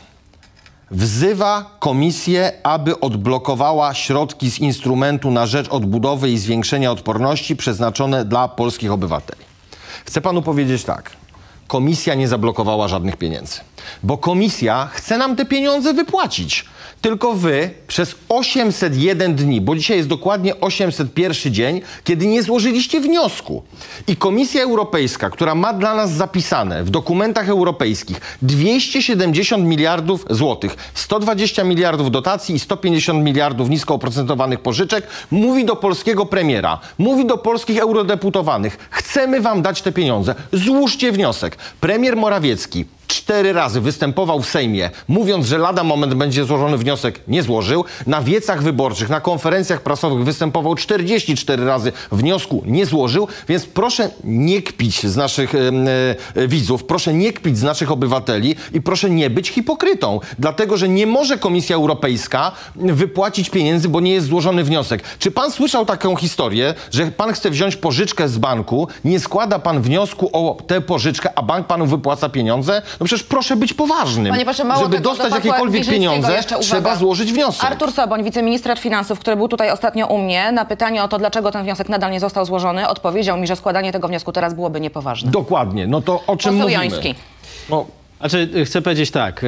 Wzywa komisję, aby odblokowała środki z instrumentu na rzecz odbudowy i zwiększenia odporności przeznaczone dla polskich obywateli. Chcę panu powiedzieć tak. Komisja nie zablokowała żadnych pieniędzy, bo komisja chce nam te pieniądze wypłacić. Tylko wy przez osiemset jeden dni, bo dzisiaj jest dokładnie osiemset pierwszy dzień, kiedy nie złożyliście wniosku. I Komisja Europejska, która ma dla nas zapisane w dokumentach europejskich dwieście siedemdziesiąt miliardów złotych, sto dwadzieścia miliardów dotacji i sto pięćdziesiąt miliardów nisko oprocentowanych pożyczek, mówi do polskiego premiera, mówi do polskich eurodeputowanych, chcemy wam dać te pieniądze, złóżcie wniosek. Premier Morawiecki cztery razy występował w Sejmie, mówiąc, że lada moment będzie złożony wniosek, nie złożył. Na wiecach wyborczych, na konferencjach prasowych występował czterdzieści cztery razy, wniosku nie złożył, więc proszę nie kpić z naszych e, e, widzów, proszę nie kpić z naszych obywateli i proszę nie być hipokrytą, dlatego, że nie może Komisja Europejska wypłacić pieniędzy, bo nie jest złożony wniosek. Czy pan słyszał taką historię, że pan chce wziąć pożyczkę z banku, nie składa pan wniosku o tę pożyczkę, a bank panu wypłaca pieniądze? No przecież proszę być poważnym. Panie pośle, mało Żeby tego, dostać do posła jakiekolwiek Giżyńskiego pieniądze, jeszcze uwaga. trzeba złożyć wniosek. Artur Soboń, wiceminister finansów, który był tutaj ostatnio u mnie, na pytanie o to, dlaczego ten wniosek nadal nie został złożony, odpowiedział mi, że składanie tego wniosku teraz byłoby niepoważne. Dokładnie. No to o czym Poseł mówimy? Joński. No, Znaczy, y, chcę powiedzieć tak, y,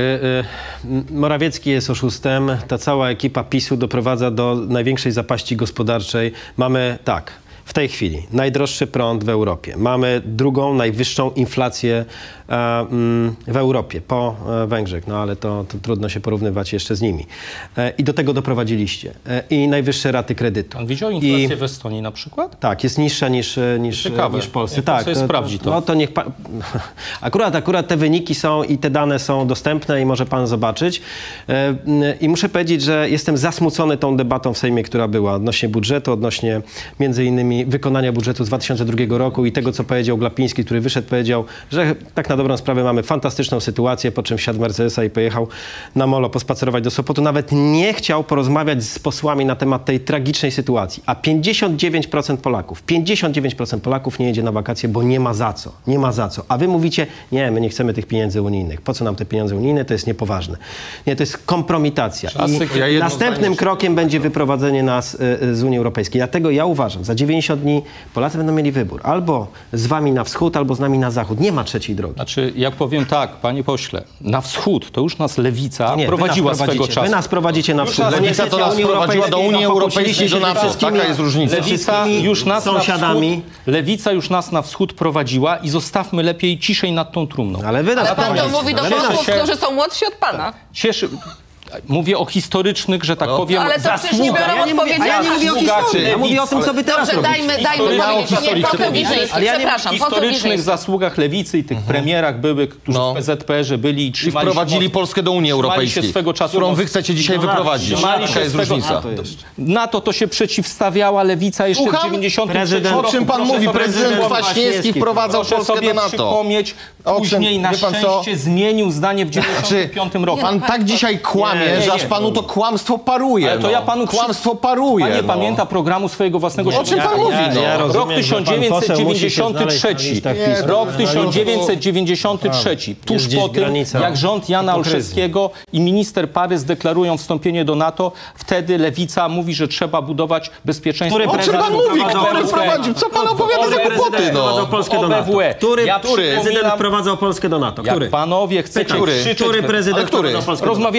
y, Morawiecki jest oszustem, ta cała ekipa PiSu doprowadza do największej zapaści gospodarczej. Mamy tak, w tej chwili najdroższy prąd w Europie. Mamy drugą, najwyższą inflację e, mm, w Europie po e, Węgrzech, no ale to, to trudno się porównywać jeszcze z nimi. E, I do tego doprowadziliście. E, I najwyższe raty kredytu. pan widział inflację I, w Estonii na przykład? tak, jest niższa niż, niż, Ciekawe. niż w Polsce. Niech pan Tak, sobie sprawdzi to. No to niech pan... Akurat, akurat te wyniki są i te dane są dostępne i może pan zobaczyć. E, I muszę powiedzieć, że jestem zasmucony tą debatą w Sejmie, która była odnośnie budżetu, odnośnie między innymi wykonania budżetu z dwa tysiące drugiego roku i tego, co powiedział Glapiński, który wyszedł, powiedział, że tak na dobrą sprawę mamy fantastyczną sytuację, po czym wsiadł Mercedesa i pojechał na molo pospacerować do Sopotu. Nawet nie chciał porozmawiać z posłami na temat tej tragicznej sytuacji. A pięćdziesiąt dziewięć procent Polaków, pięćdziesiąt dziewięć procent Polaków nie jedzie na wakacje, bo nie ma za co. Nie ma za co. A wy mówicie, nie, my nie chcemy tych pieniędzy unijnych. Po co nam te pieniądze unijne? To jest niepoważne. Nie, to jest kompromitacja. I Ja jedno następnym zdanie- krokiem będzie wyprowadzenie nas y, y, z Unii Europejskiej. Dlatego ja uważam, za dziewięćdziesiąt dni Polacy będą mieli wybór. Albo z wami na wschód, albo z nami na zachód. Nie ma trzeciej drogi. Znaczy, jak powiem tak, panie pośle, na wschód to już nas lewica Nie, prowadziła wy nas swego prowadzicie. czasu. Wy nas prowadzicie na wschód. nas Bo nie Lewica to chcecie nas Unii prowadziła do Unii a Europejskiej, do pokłóciliście się NATO. ze wszystkimi- Taka jest różnica. Lewica już nas sąsiadami. na wschód, lewica już nas na wschód prowadziła i zostawmy lepiej ciszej nad tą trumną. Ale wy nas Ale pan to prowadzicie. mówi do Ale wy nas- posłów, się- którzy są młodsi od pana. Cieszy... Mówię o historycznych, że tak powiem, Ale to przecież nie biorą A ja nie mówię, a ja nie mówię o Zasługa historii. Ja mówię o tym, co wy teraz Dobrze, robicie. dajmy, dajmy Ja o powiedzieć. Nie, historii poseł chcę powiedzieć. Giżyński, Ale ja nie- przepraszam, poseł historycznych Giżyński. zasługach lewicy i tych premierach byłych, którzy No. w P Z P R-ze byli i I trzymali wprowadzili się Polskę do Unii trzymali się Europejskiej, swego czasu którą wy moc- chcecie dzisiaj No, wyprowadzić. trzymali się Taka jest swego- różnica. A, to Na to to się przeciwstawiała lewica jeszcze Słucham? w dziewięćdziesiątym trzecim Prezydent- roku. O czym pan Proszę mówi? sobie Prezydent przypomnieć. Kwaśniewski wprowadzał Proszę Polskę sobie do NATO. przypomnieć, O czym- później na wie pan co? szczęście zmienił zdanie w dziewięćdziesiątym piątym roku. Pan tak dzisiaj kłamie, Nie, nie, że aż nie. panu to kłamstwo paruje. Ale to no. ja panu przy- Kłamstwo paruje. Pan nie no. pamięta programu swojego własnego O czym pan środowiska. mówi, no? Ja rozumiem, Rok że tysiąc pan dziewięćset poseł musi się znaleźć na dziewięćdziesiąty trzeci. listach Nie, PiSu. Rok to- tysiąc dziewięćset dziewięćdziesiąty trzeci. Tuż Jest gdzieś po tym, granica jak rząd Jana hipokryzji. Olszewskiego i minister Parys deklarują wstąpienie do NATO, wtedy lewica mówi, że trzeba budować bezpieczeństwo. Który O czym pan prezydent mówi? wprowadzał Który Polskę? wprowadził? Co pan opowiada za Który głupoty, prezydent no? wprowadzał Polskę do NATO? O B W E. Który, Ja który prezydent przypominam- wprowadzał Polskę do NATO? Jak Który? panowie chcecie Pytam, krzyczeć... który prezydent Ale który? wprowadzał Polskę do NATO? Rozmawiajcie Ale sobie.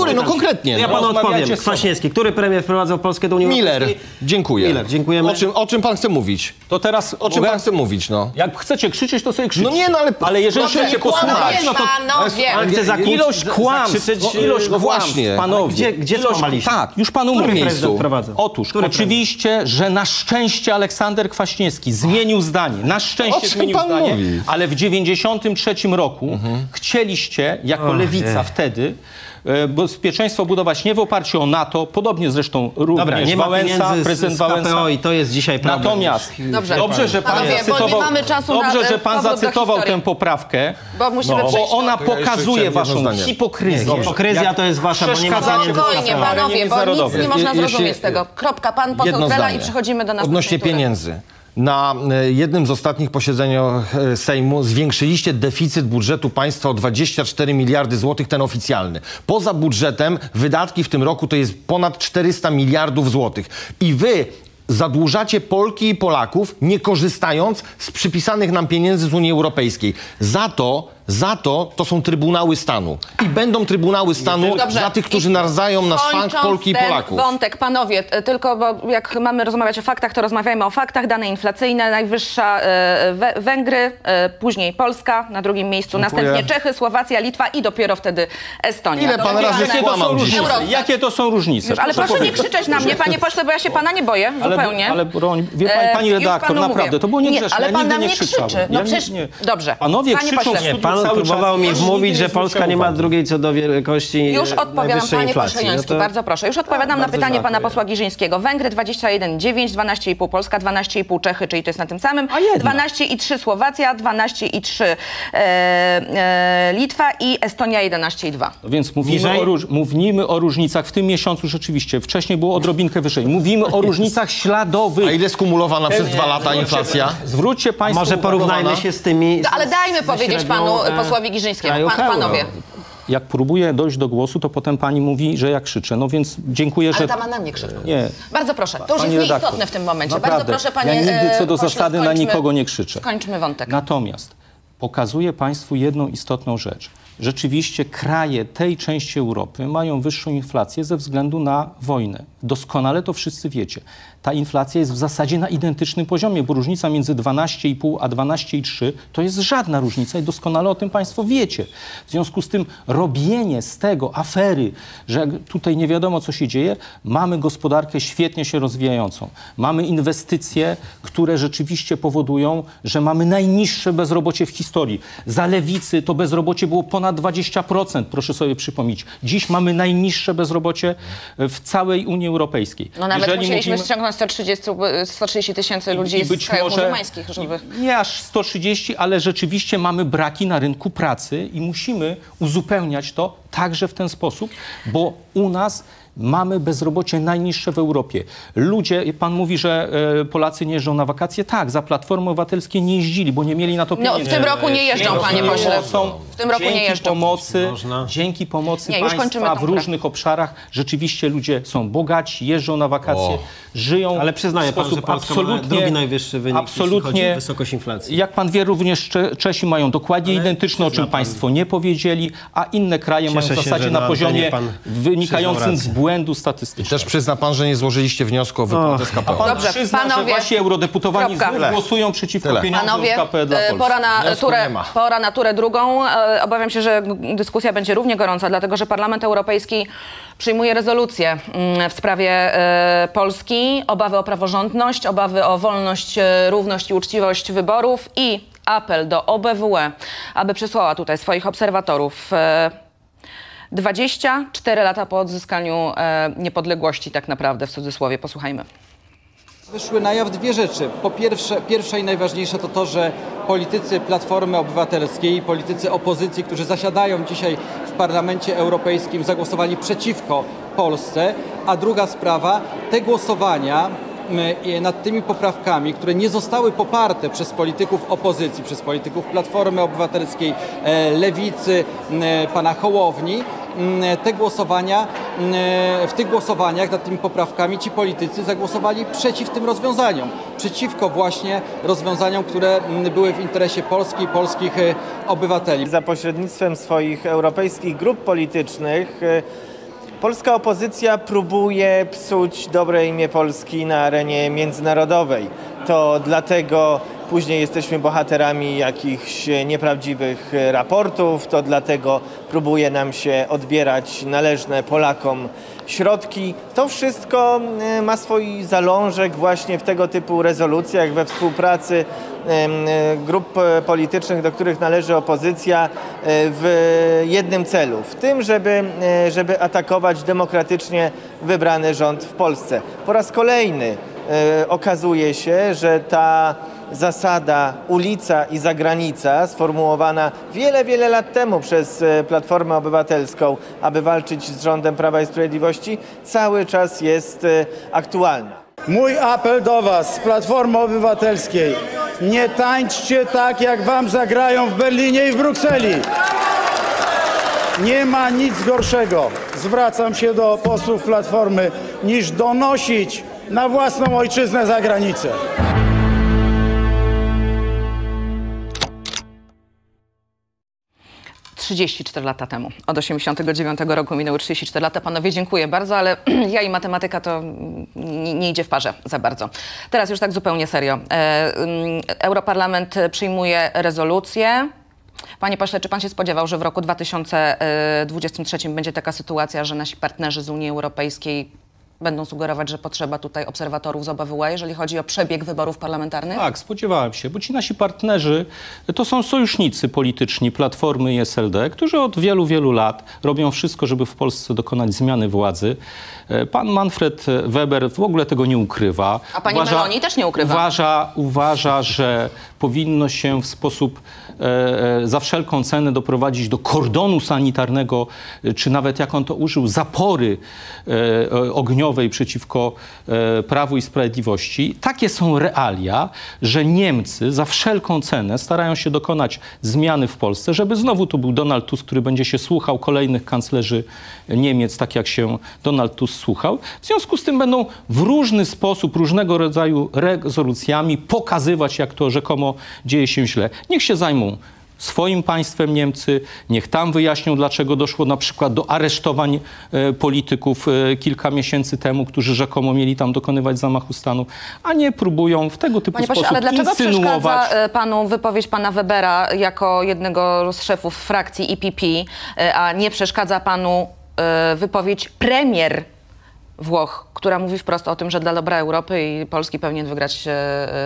Który? No konkretnie. Ja No. panu odpowiem. rozmawiacie z- Kwaśniewski. Który premier wprowadzał Polskę do Unii Miller. Europejskiej? Dziękuję. Miller, dziękujemy. O czym, o czym pan chce mówić? To teraz O czym mogę- pan chce mówić, no? Jak chcecie krzyczeć, to sobie krzyczcie. No nie, no ale- Ale jeżeli Proszę chcecie nie kłamać. posłuchać... No to Panowie, Pan chce zakłócić, Ilość kłamstw, zakrzyczeć, ilość no kłamstw, właśnie. panowie. Gdzie- gdzie ilość, skłamaliśmy? Tak, już panu Który mówię. prezydent wprowadzał? Otóż, Który oczywiście, że na szczęście Aleksander Kwaśniewski zmienił zdanie. Na O szczęście czym zmienił pan zdanie, mówi? ale w dziewięćdziesiątym trzecim roku chcieliście, jako lewica ech. wtedy, e, bezpieczeństwo budować nie w oparciu o NATO, podobnie zresztą również Dobra, nie ma Wałęsa, pieniędzy z, prezydent z K P Wałęsa. O i to jest dzisiaj problem. Natomiast Dobrze. dobrze, że pan Panowie, bo nie zacytował, mamy czasu na, dobrze, że e, pan powrót do zacytował historii. tę poprawkę, Bo musimy bo przejść. ona To ja jeszcze pokazuje chciałem jedno waszą zdanie. hipokryzję. Nie, hipokryzja Jak to jest wasza, bo nie ma przeszkadzacie pieniędzy. Spokojnie, na arenie panowie, bo nic międzynarodowej. nie można Je- jeśli- zrozumieć z tego. Kropka, pan poseł Jedno Grela zdanie. i przechodzimy do następnej Odnośnie tury. pieniędzy. Na e, jednym z ostatnich posiedzeń e, Sejmu zwiększyliście deficyt budżetu państwa o dwadzieścia cztery miliardy złotych, ten oficjalny. Poza budżetem wydatki w tym roku to jest ponad czterysta miliardów złotych. I wy zadłużacie Polki i Polaków, nie korzystając z przypisanych nam pieniędzy z Unii Europejskiej. Za to, za to, to są Trybunały Stanu. I będą Trybunały Stanu Dobrze. dla tych, którzy narzają na szwank Kończąc Polki i ten Polaków. wątek, panowie, t- tylko bo jak mamy rozmawiać o faktach, to rozmawiajmy o faktach. Dane inflacyjne, najwyższa e, Wę- Węgry, e, później Polska, na drugim miejscu, Dziękuję. następnie Czechy, Słowacja, Litwa i dopiero wtedy Estonia. Ile pan Dopiero razy dane- Jakie to są Kłamał różnice? dzisiaj. Eurostat. Jakie to są różnice? Już, ale proszę nie powiedzieć. krzyczeć na mnie, panie pośle, bo ja się pana nie boję, Ale, zupełnie. ale broń, wie pani, E, pani już redaktor, panu naprawdę, mówię. to było Nie, niegrzeczne. ale Ja pan nigdy na nie mnie krzyczałem. krzyczy. No Ja nie- przecież- nie. dobrze. Panowie Panie krzyczą pośle. w Nie, studiu Pan cały próbował czas. mi Ja nigdy wmówić, że zwróciłem Polska nie ma uwagi. drugiej co do wielkości Już e, odpowiadam, najwyższej panie inflacji. pośle Joński, No to- bardzo proszę. Już odpowiadam na bardzo pytanie pana dziękuję. posła Giżyńskiego. Węgry dwadzieścia jeden przecinek dziewięć, dwanaście i pół Polska, dwanaście i pół Czechy, czyli to jest na tym samym, A jedna. dwanaście i trzy Słowacja, dwanaście i trzy e, e, Litwa i Estonia jedenaście i dwa. No więc mówimy Niżej? o, róż, mówimy o różnicach w tym miesiącu rzeczywiście. Wcześniej było odrobinkę wyżej. Mówimy o różnicach śladowych. A ile skumulowana przez dwa lata inflacja? Zwróćcie państwo Może uwagę, porównajmy się z tymi... No, ale dajmy ze powiedzieć średnią, panu e, posłowi Giżyńskiemu. krajów Pan, euro. panowie. jak próbuję dojść do głosu, to potem pani mówi, że ja krzyczę. No więc dziękuję, Ale że... ta ma na mnie krzyknąć. Nie. Bardzo proszę. To już Pani jest redaktor, nieistotne w tym momencie. naprawdę, Bardzo proszę, panie ja nigdy co do e, pośle, zasady na skończmy- nikogo nie krzyczę. Skończmy wątek. Natomiast pokazuję państwu jedną istotną rzecz. Rzeczywiście kraje tej części Europy mają wyższą inflację ze względu na wojnę. Doskonale to wszyscy wiecie. Ta inflacja jest w zasadzie na identycznym poziomie, bo różnica między dwanaście i pół a dwanaście i trzy to jest żadna różnica i doskonale o tym państwo wiecie. W związku z tym robienie z tego afery, że tutaj nie wiadomo co się dzieje, mamy gospodarkę świetnie się rozwijającą. Mamy inwestycje, które rzeczywiście powodują, że mamy najniższe bezrobocie w historii. Za lewicy to bezrobocie było ponad dwadzieścia procent, proszę sobie przypomnieć. Dziś mamy najniższe bezrobocie w całej Unii Europejskiej. No nawet Jeżeli musieliśmy mówimy- ściągnąć sto trzydzieści, sto trzydzieści tysięcy ludzi i z być krajów może muzułmańskich, żeby... nie aż sto trzydzieści, ale rzeczywiście mamy braki na rynku pracy i musimy uzupełniać to także w ten sposób, bo u nas mamy bezrobocie najniższe w Europie. Ludzie, pan mówi, że e, Polacy nie jeżdżą na wakacje. Tak, za Platformy Obywatelskie nie jeździli, bo nie mieli na to No, pieniędzy. w tym roku nie jeżdżą, panie pośle. W tym roku nie dzięki jeżdżą. Pomocy, Można. dzięki pomocy Nie, już kończymy państwa tą w grę. różnych obszarach rzeczywiście ludzie są bogaci, jeżdżą na wakacje, O. żyją Ale przyznaje w pan, sposób że Polska ma absolutnie, drugi najwyższy wynik, jeśli chodzi absolutnie, o wysokość inflacji. Jak pan wie, również Cze- Czesi mają dokładnie Ale identyczne, o przyzna czym pan- państwo nie powiedzieli, a inne kraje mają w Cieszę się, zasadzie że na na poziomie antenie pan wynikającym przyznał z rację. błędu statystycznego. Też przyzna pan, że nie złożyliście wniosku o wypłatę z K P O. Pan Dobrze, przyzna, panowie, że wasi eurodeputowani kropka. znów Tyle. głosują przeciwko Tyle. pieniądzom Panowie, z K P dla e, Polski. pora na, Wniosku turę, nie ma. pora na turę drugą. E, Obawiam się, że dyskusja będzie równie gorąca, dlatego że Parlament Europejski przyjmuje rezolucję mm, w sprawie e, Polski, obawy o praworządność, obawy o wolność, e, równość i uczciwość wyborów i apel do O B W E, aby przysłała tutaj swoich obserwatorów. E, dwadzieścia cztery lata po odzyskaniu e, niepodległości, tak naprawdę, w cudzysłowie. Posłuchajmy. Wyszły na jaw dwie rzeczy. Po pierwsze, pierwsza i najważniejsza to to, że politycy Platformy Obywatelskiej, politycy opozycji, którzy zasiadają dzisiaj w Parlamencie Europejskim, zagłosowali przeciwko Polsce. A druga sprawa, te głosowania m, nad tymi poprawkami, które nie zostały poparte przez polityków opozycji, przez polityków Platformy Obywatelskiej, e, Lewicy, m, pana Hołowni, te głosowania, w tych głosowaniach nad tymi poprawkami ci politycy zagłosowali przeciw tym rozwiązaniom. Przeciwko właśnie rozwiązaniom, które były w interesie Polski i polskich obywateli. Za pośrednictwem swoich europejskich grup politycznych Polska opozycja próbuje psuć dobre imię Polski na arenie międzynarodowej. To dlatego później jesteśmy bohaterami jakichś nieprawdziwych raportów, to dlatego próbuje nam się odbierać należne Polakom środki. To wszystko ma swój zalążek właśnie w tego typu rezolucjach, we współpracy grup politycznych, do których należy opozycja, w jednym celu, w tym, żeby, żeby atakować demokratycznie wybrany rząd w Polsce. Po raz kolejny okazuje się, że ta zasada ulica i zagranica, sformułowana wiele, wiele lat temu przez Platformę Obywatelską, aby walczyć z rządem Prawa i Sprawiedliwości, cały czas jest aktualna. Mój apel do Was z Platformy Obywatelskiej: nie tańczcie tak, jak Wam zagrają w Berlinie i w Brukseli. Nie ma nic gorszego, zwracam się do posłów Platformy, niż donosić na własną ojczyznę za granicę. trzydzieści cztery lata temu. Od osiemdziesiątego dziewiątego roku minęły trzydzieści cztery lata. Panowie, dziękuję bardzo, ale ja i matematyka to nie, nie idzie w parze za bardzo. Teraz już tak zupełnie serio. E, Europarlament przyjmuje rezolucję. Panie pośle, czy pan się spodziewał, że w roku dwa tysiące dwudziestym trzecim będzie taka sytuacja, że nasi partnerzy z Unii Europejskiej będą sugerować, że potrzeba tutaj obserwatorów z O B W E, jeżeli chodzi o przebieg wyborów parlamentarnych? Tak, spodziewałem się, bo ci nasi partnerzy to są sojusznicy polityczni Platformy i S L D, którzy od wielu, wielu lat robią wszystko, żeby w Polsce dokonać zmiany władzy. Pan Manfred Weber w ogóle tego nie ukrywa. A pani uważa, Meloni też nie ukrywa. Uważa, uważa, że powinno się w sposób e, za wszelką cenę doprowadzić do kordonu sanitarnego, czy nawet, jak on to użył, zapory e, ogniowej przeciwko e, Prawu i Sprawiedliwości. Takie są realia, że Niemcy za wszelką cenę starają się dokonać zmiany w Polsce, żeby znowu tu był Donald Tusk, który będzie się słuchał kolejnych kanclerzy Niemiec, tak jak się Donald Tusk słuchał. W związku z tym będą w różny sposób, różnego rodzaju rezolucjami pokazywać, jak to rzekomo dzieje się źle. Niech się zajmą swoim państwem Niemcy, niech tam wyjaśnią, dlaczego doszło na przykład do aresztowań e, polityków e, kilka miesięcy temu, którzy rzekomo mieli tam dokonywać zamachu stanu, a nie próbują w tego typu Panie sposób pośle, ale dlaczego insynuować... przeszkadza panu wypowiedź pana Webera jako jednego z szefów frakcji E P P, a nie przeszkadza panu e, wypowiedź premier Włoch, która mówi wprost o tym, że dla dobra Europy i Polski powinien wygrać e,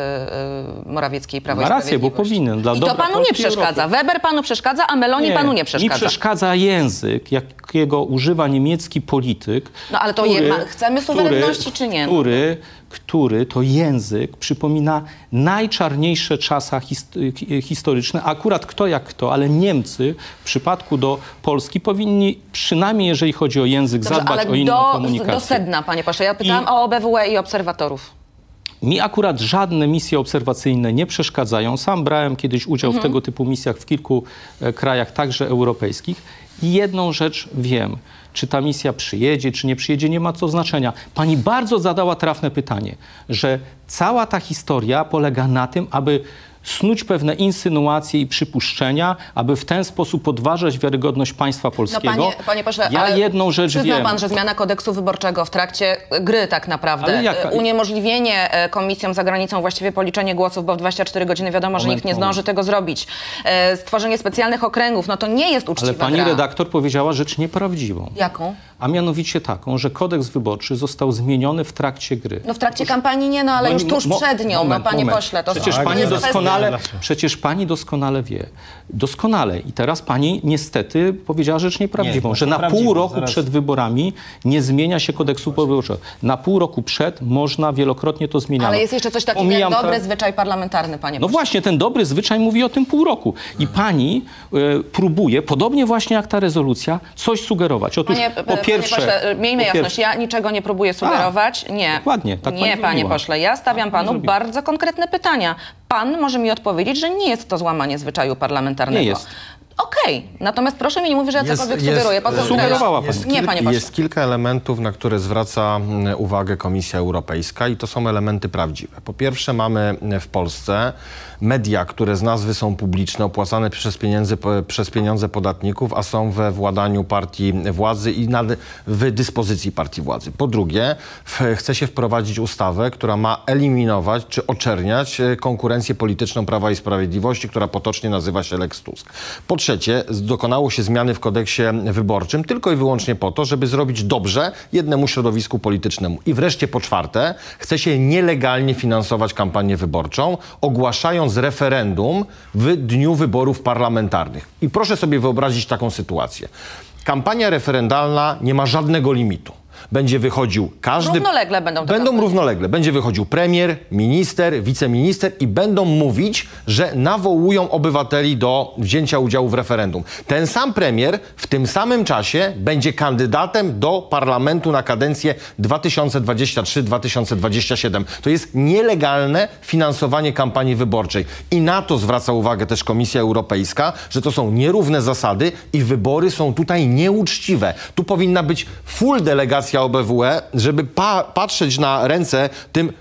e, Morawiecki i Prawo i Ma rację, bo powinien. Dla I to dobra panu nie Polski i przeszkadza. Europy. Weber panu przeszkadza, a Meloni Nie, panu nie przeszkadza. Mi przeszkadza język, jakiego używa niemiecki polityk. No ale to który, je, ma, chcemy suwerenności który, czy nie? Który, który to język przypomina najczarniejsze czasy hist historyczne. Akurat kto jak kto, ale Niemcy w przypadku do Polski powinni, przynajmniej jeżeli chodzi o język, Dobrze, zadbać ale o inną do, komunikację. do sedna, panie pośle. Ja pytałam I... o O B W E i obserwatorów. Mi akurat żadne misje obserwacyjne nie przeszkadzają. Sam brałem kiedyś udział Mhm. w tego typu misjach w kilku e, krajach, także europejskich. I jedną rzecz wiem. Czy ta misja przyjedzie, czy nie przyjedzie, nie ma to znaczenia. Pani bardzo zadała trafne pytanie, że cała ta historia polega na tym, aby snuć pewne insynuacje i przypuszczenia, aby w ten sposób podważać wiarygodność państwa polskiego. No panie, panie pośle, ja ale jedną rzecz przyzna wiem. pan, że zmiana kodeksu wyborczego w trakcie gry tak naprawdę, Ale jaka- uniemożliwienie e, komisjom za granicą właściwie policzenie głosów, bo w dwadzieścia cztery godziny wiadomo, że Moment, nikt nie moment. zdąży tego zrobić. E, stworzenie specjalnych okręgów, no to nie jest uczciwa Ale pani gra. redaktor powiedziała rzecz nieprawdziwą. Jaką? A mianowicie taką, że kodeks wyborczy został zmieniony w trakcie gry. No w trakcie kampanii nie, no ale No już nie, tuż mo- przed nią, moment, no panie moment. pośle. To Przecież to pani jest doskonale, kwestia... przecież pani doskonale wie. Doskonale. I teraz pani niestety powiedziała rzecz nieprawdziwą, Nie, że na prawdziwą, pół roku zaraz. przed wyborami nie zmienia się kodeksu wyborczego. Na pół roku przed można wielokrotnie to zmieniać. Ale jest jeszcze coś takiego Pomijam jak dobry te- zwyczaj parlamentarny, panie No pośle. właśnie, ten dobry zwyczaj mówi o tym pół roku. I pani e, próbuje, podobnie właśnie jak ta rezolucja, coś sugerować. Otóż Panie, po panie pierwsze... pośle, miejmy po jasność, pierwsze- ja niczego nie próbuję sugerować. Nie. dokładnie, tak Nie, pani panie zrobiła. pośle, ja stawiam panu zrobiła. bardzo konkretne pytania. Pan może mi odpowiedzieć, że nie jest to złamanie zwyczaju parlamentarnego. Nie jest. Okej, okej. Natomiast proszę mi nie mówić, że ja Jest- cokolwiek jest- sugeruję. Poseł Sugerowała Trela. pani. Nie, panie pośle. Jest kilka elementów, na które zwraca mm, uwagę Komisja Europejska i to są elementy prawdziwe. Po pierwsze mamy w Polsce media, które z nazwy są publiczne, opłacane przez pieniądze, przez pieniądze podatników, a są we władaniu partii władzy i nad, w dyspozycji partii władzy. Po drugie, w, chce się wprowadzić ustawę, która ma eliminować czy oczerniać e, konkurencję polityczną Prawa i Sprawiedliwości, która potocznie nazywa się Lex Tusk. Po trzecie, z- dokonało się zmiany w kodeksie wyborczym tylko i wyłącznie po to, żeby zrobić dobrze jednemu środowisku politycznemu. I wreszcie po czwarte, chce się nielegalnie finansować kampanię wyborczą, ogłaszając referendum w dniu wyborów parlamentarnych. I proszę sobie wyobrazić taką sytuację. Kampania referendalna nie ma żadnego limitu. Będzie wychodził każdy... Równolegle będą te Będą kampanie. równolegle. Będzie wychodził premier, minister, wiceminister i będą mówić, że nawołują obywateli do wzięcia udziału w referendum. Ten sam premier w tym samym czasie będzie kandydatem do parlamentu na kadencję dwa tysiące dwudziestą trzecią do dwa tysiące dwudziestego siódmego. To jest nielegalne finansowanie kampanii wyborczej. I na to zwraca uwagę też Komisja Europejska, że to są nierówne zasady i wybory są tutaj nieuczciwe. Tu powinna być full delegacja O B W E, żeby pa patrzeć na ręce tym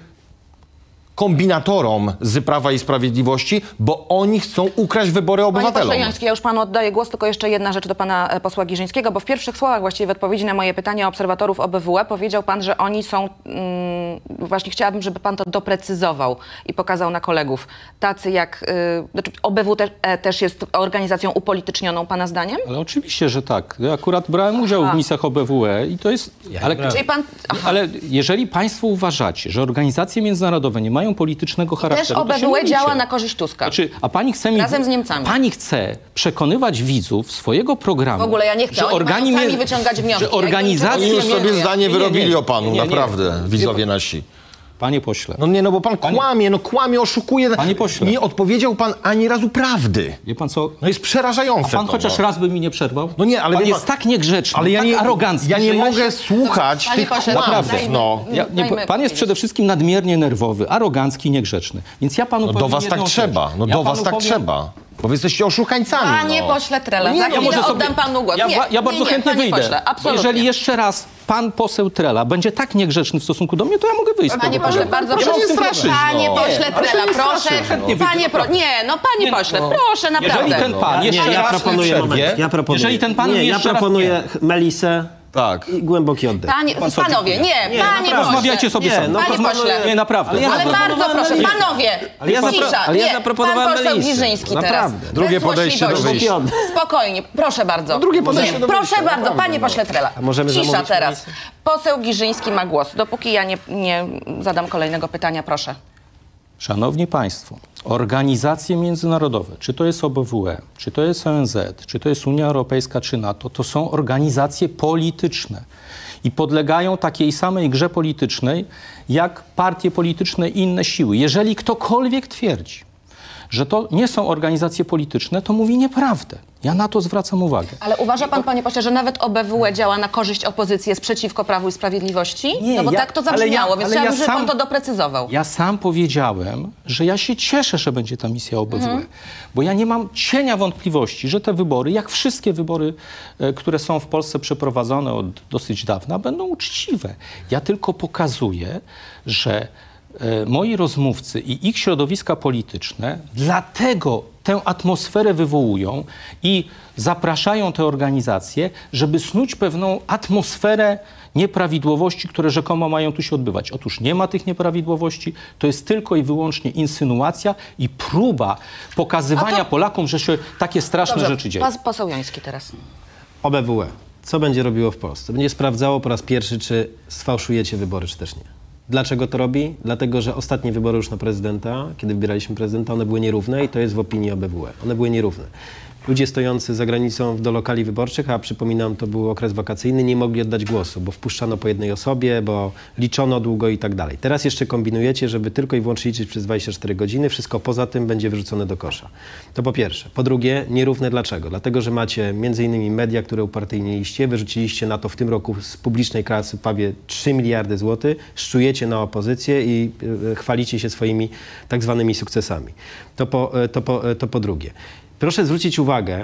kombinatorom z Prawa i Sprawiedliwości, bo oni chcą ukraść wybory Panie obywatelom. pośle Joński, ja już panu oddaję głos, tylko jeszcze jedna rzecz do pana e, posła Giżyńskiego, bo w pierwszych słowach właściwie w odpowiedzi na moje pytanie o obserwatorów O B W E powiedział pan, że oni są, mm, właśnie chciałabym, żeby pan to doprecyzował i pokazał na kolegów, tacy jak, y, znaczy O B W te, e, też jest organizacją upolitycznioną pana zdaniem? Ale oczywiście, że tak. Ja akurat brałem udział Aha. w misjach O B W E i to jest... Ale, Czyli pan... Aha. ale jeżeli państwo uważacie, że organizacje międzynarodowe nie mają politycznego Też charakteru, O B to się W E mylicie. działa na korzyść Tuska. Znaczy, a pani chce mi... Razem z Niemcami. Pani chce przekonywać widzów swojego programu... W ogóle ja nie chcę. że Oni mają organi- sami wyciągać wnioski. Że organizacje... Ja Oni już sobie zdanie Nie, nie, wyrobili nie. o panu, Nie, nie, nie. naprawdę, widzowie nasi. Panie pośle, No nie, no bo pan kłamie, no kłamie, oszukuje. Panie pośle. Nie odpowiedział pan ani razu prawdy. wie pan co... No jest przerażające A pan to, chociaż no. raz by mi nie przerwał? No nie, ale pan wie jest pan- tak niegrzeczny, Ale ja tak nie, arogancki, ja nie że mogę się... słuchać Panie tych pośle, kłamstw, dajmy- no. Ja, nie, Dajmy pan jest powiedzieć. przede wszystkim nadmiernie nerwowy, arogancki, niegrzeczny. Więc ja panu No powiem do was tak jedną trzeba, rzecz. no ja do was panu tak powiem- trzeba. Bo wy jesteście oszukańcami, Panie no. pośle Trela, Nie, za no chwilę może sobie- oddam panu głos. Ja, nie, ba- ja bardzo nie, nie, chętnie panie wyjdę. Pośle, Bo absolutnie. jeżeli jeszcze raz pan poseł Trela będzie tak niegrzeczny w stosunku do mnie, to ja mogę wyjść. z Panie tego pośle, programu. bardzo proszę proszę. nie straszyć, Panie no. pośle Nie, proszę Trela, nie proszę. straszyć, chętnie Panie, pro... Nie, no panie Nie, pośle, no. proszę, naprawdę. Jeżeli ten pan Nie, jeszcze ja raz proponuję, nie moment, przerwie, ja proponuję. jeżeli ten pan nie, mi ja jeszcze proponuję raz Melisę Tak. i głęboki oddech. Panie, Pan co, panowie, dziękuję. nie, Nie, panie naprawdę. pośle. Rozmawiajcie sobie Nie, sami. no, Panie rozmawiamy- pośle. Nie, naprawdę. Ale ja Ale bardzo zaproponowałem proszę, Melisę. panowie, Ale ja zapro- cisza, ale ja nie, zaproponowałem pan poseł Melisę. Giżyński teraz. Naprawdę. Drugie Bez podejście do złośliwości. wyjścia. Spokojnie, proszę bardzo. drugie podejście Nie, do Proszę wyjścia, bardzo, naprawdę, panie no. pośle Trela. A możemy Cisza zamówić teraz. Melisę? Poseł Giżyński ma głos. Dopóki ja nie, nie zadam kolejnego pytania, proszę. Szanowni Państwo, organizacje międzynarodowe, czy to jest O B W E, czy to jest O N Z, czy to jest Unia Europejska, czy NATO, to są organizacje polityczne i podlegają takiej samej grze politycznej, jak partie polityczne i inne siły. Jeżeli ktokolwiek twierdzi, że to nie są organizacje polityczne, to mówi nieprawdę. Ja na to zwracam uwagę. Ale uważa pan, panie pośle, że nawet O B W E działa na korzyść opozycji, jest przeciwko Prawu i Sprawiedliwości? Nie, no bo ja- tak to ale zabrzmiało, ja- więc ale ja chciałabym, żeby sam- pan to doprecyzował. Ja sam powiedziałem, że ja się cieszę, że będzie ta misja O B W E, Mhm. bo ja nie mam cienia wątpliwości, że te wybory, jak wszystkie wybory, e, które są w Polsce przeprowadzone od dosyć dawna, będą uczciwe. Ja tylko pokazuję, że e, moi rozmówcy i ich środowiska polityczne dlatego tę atmosferę wywołują i zapraszają te organizacje, żeby snuć pewną atmosferę nieprawidłowości, które rzekomo mają tu się odbywać. Otóż nie ma tych nieprawidłowości, to jest tylko i wyłącznie insynuacja i próba pokazywania A to- Polakom, że się takie straszne Dobrze, rzeczy dzieją. pas, poseł Joński teraz. O B W E. Co będzie robiło w Polsce? Będzie sprawdzało po raz pierwszy, czy sfałszujecie wybory, czy też nie. Dlaczego to robi? Dlatego, że ostatnie wybory już na prezydenta, kiedy wybieraliśmy prezydenta, one były nierówne i to jest w opinii O B W E. One były nierówne. Ludzie stojący za granicą do lokali wyborczych, a przypominam, to był okres wakacyjny, nie mogli oddać głosu, bo wpuszczano po jednej osobie, bo liczono długo i tak dalej. Teraz jeszcze kombinujecie, żeby tylko i wyłącznie liczyć przez dwadzieścia cztery godziny, wszystko poza tym będzie wyrzucone do kosza. To po pierwsze. Po drugie, nierówne dlaczego? Dlatego, że macie między innymi media, które upartyjniliście, wyrzuciliście na to w tym roku z publicznej kasy prawie trzy miliardy złotych, szczujecie na opozycję i y, chwalicie się swoimi tak zwanymi sukcesami. To po, y, to po, y, to po drugie. Proszę zwrócić uwagę,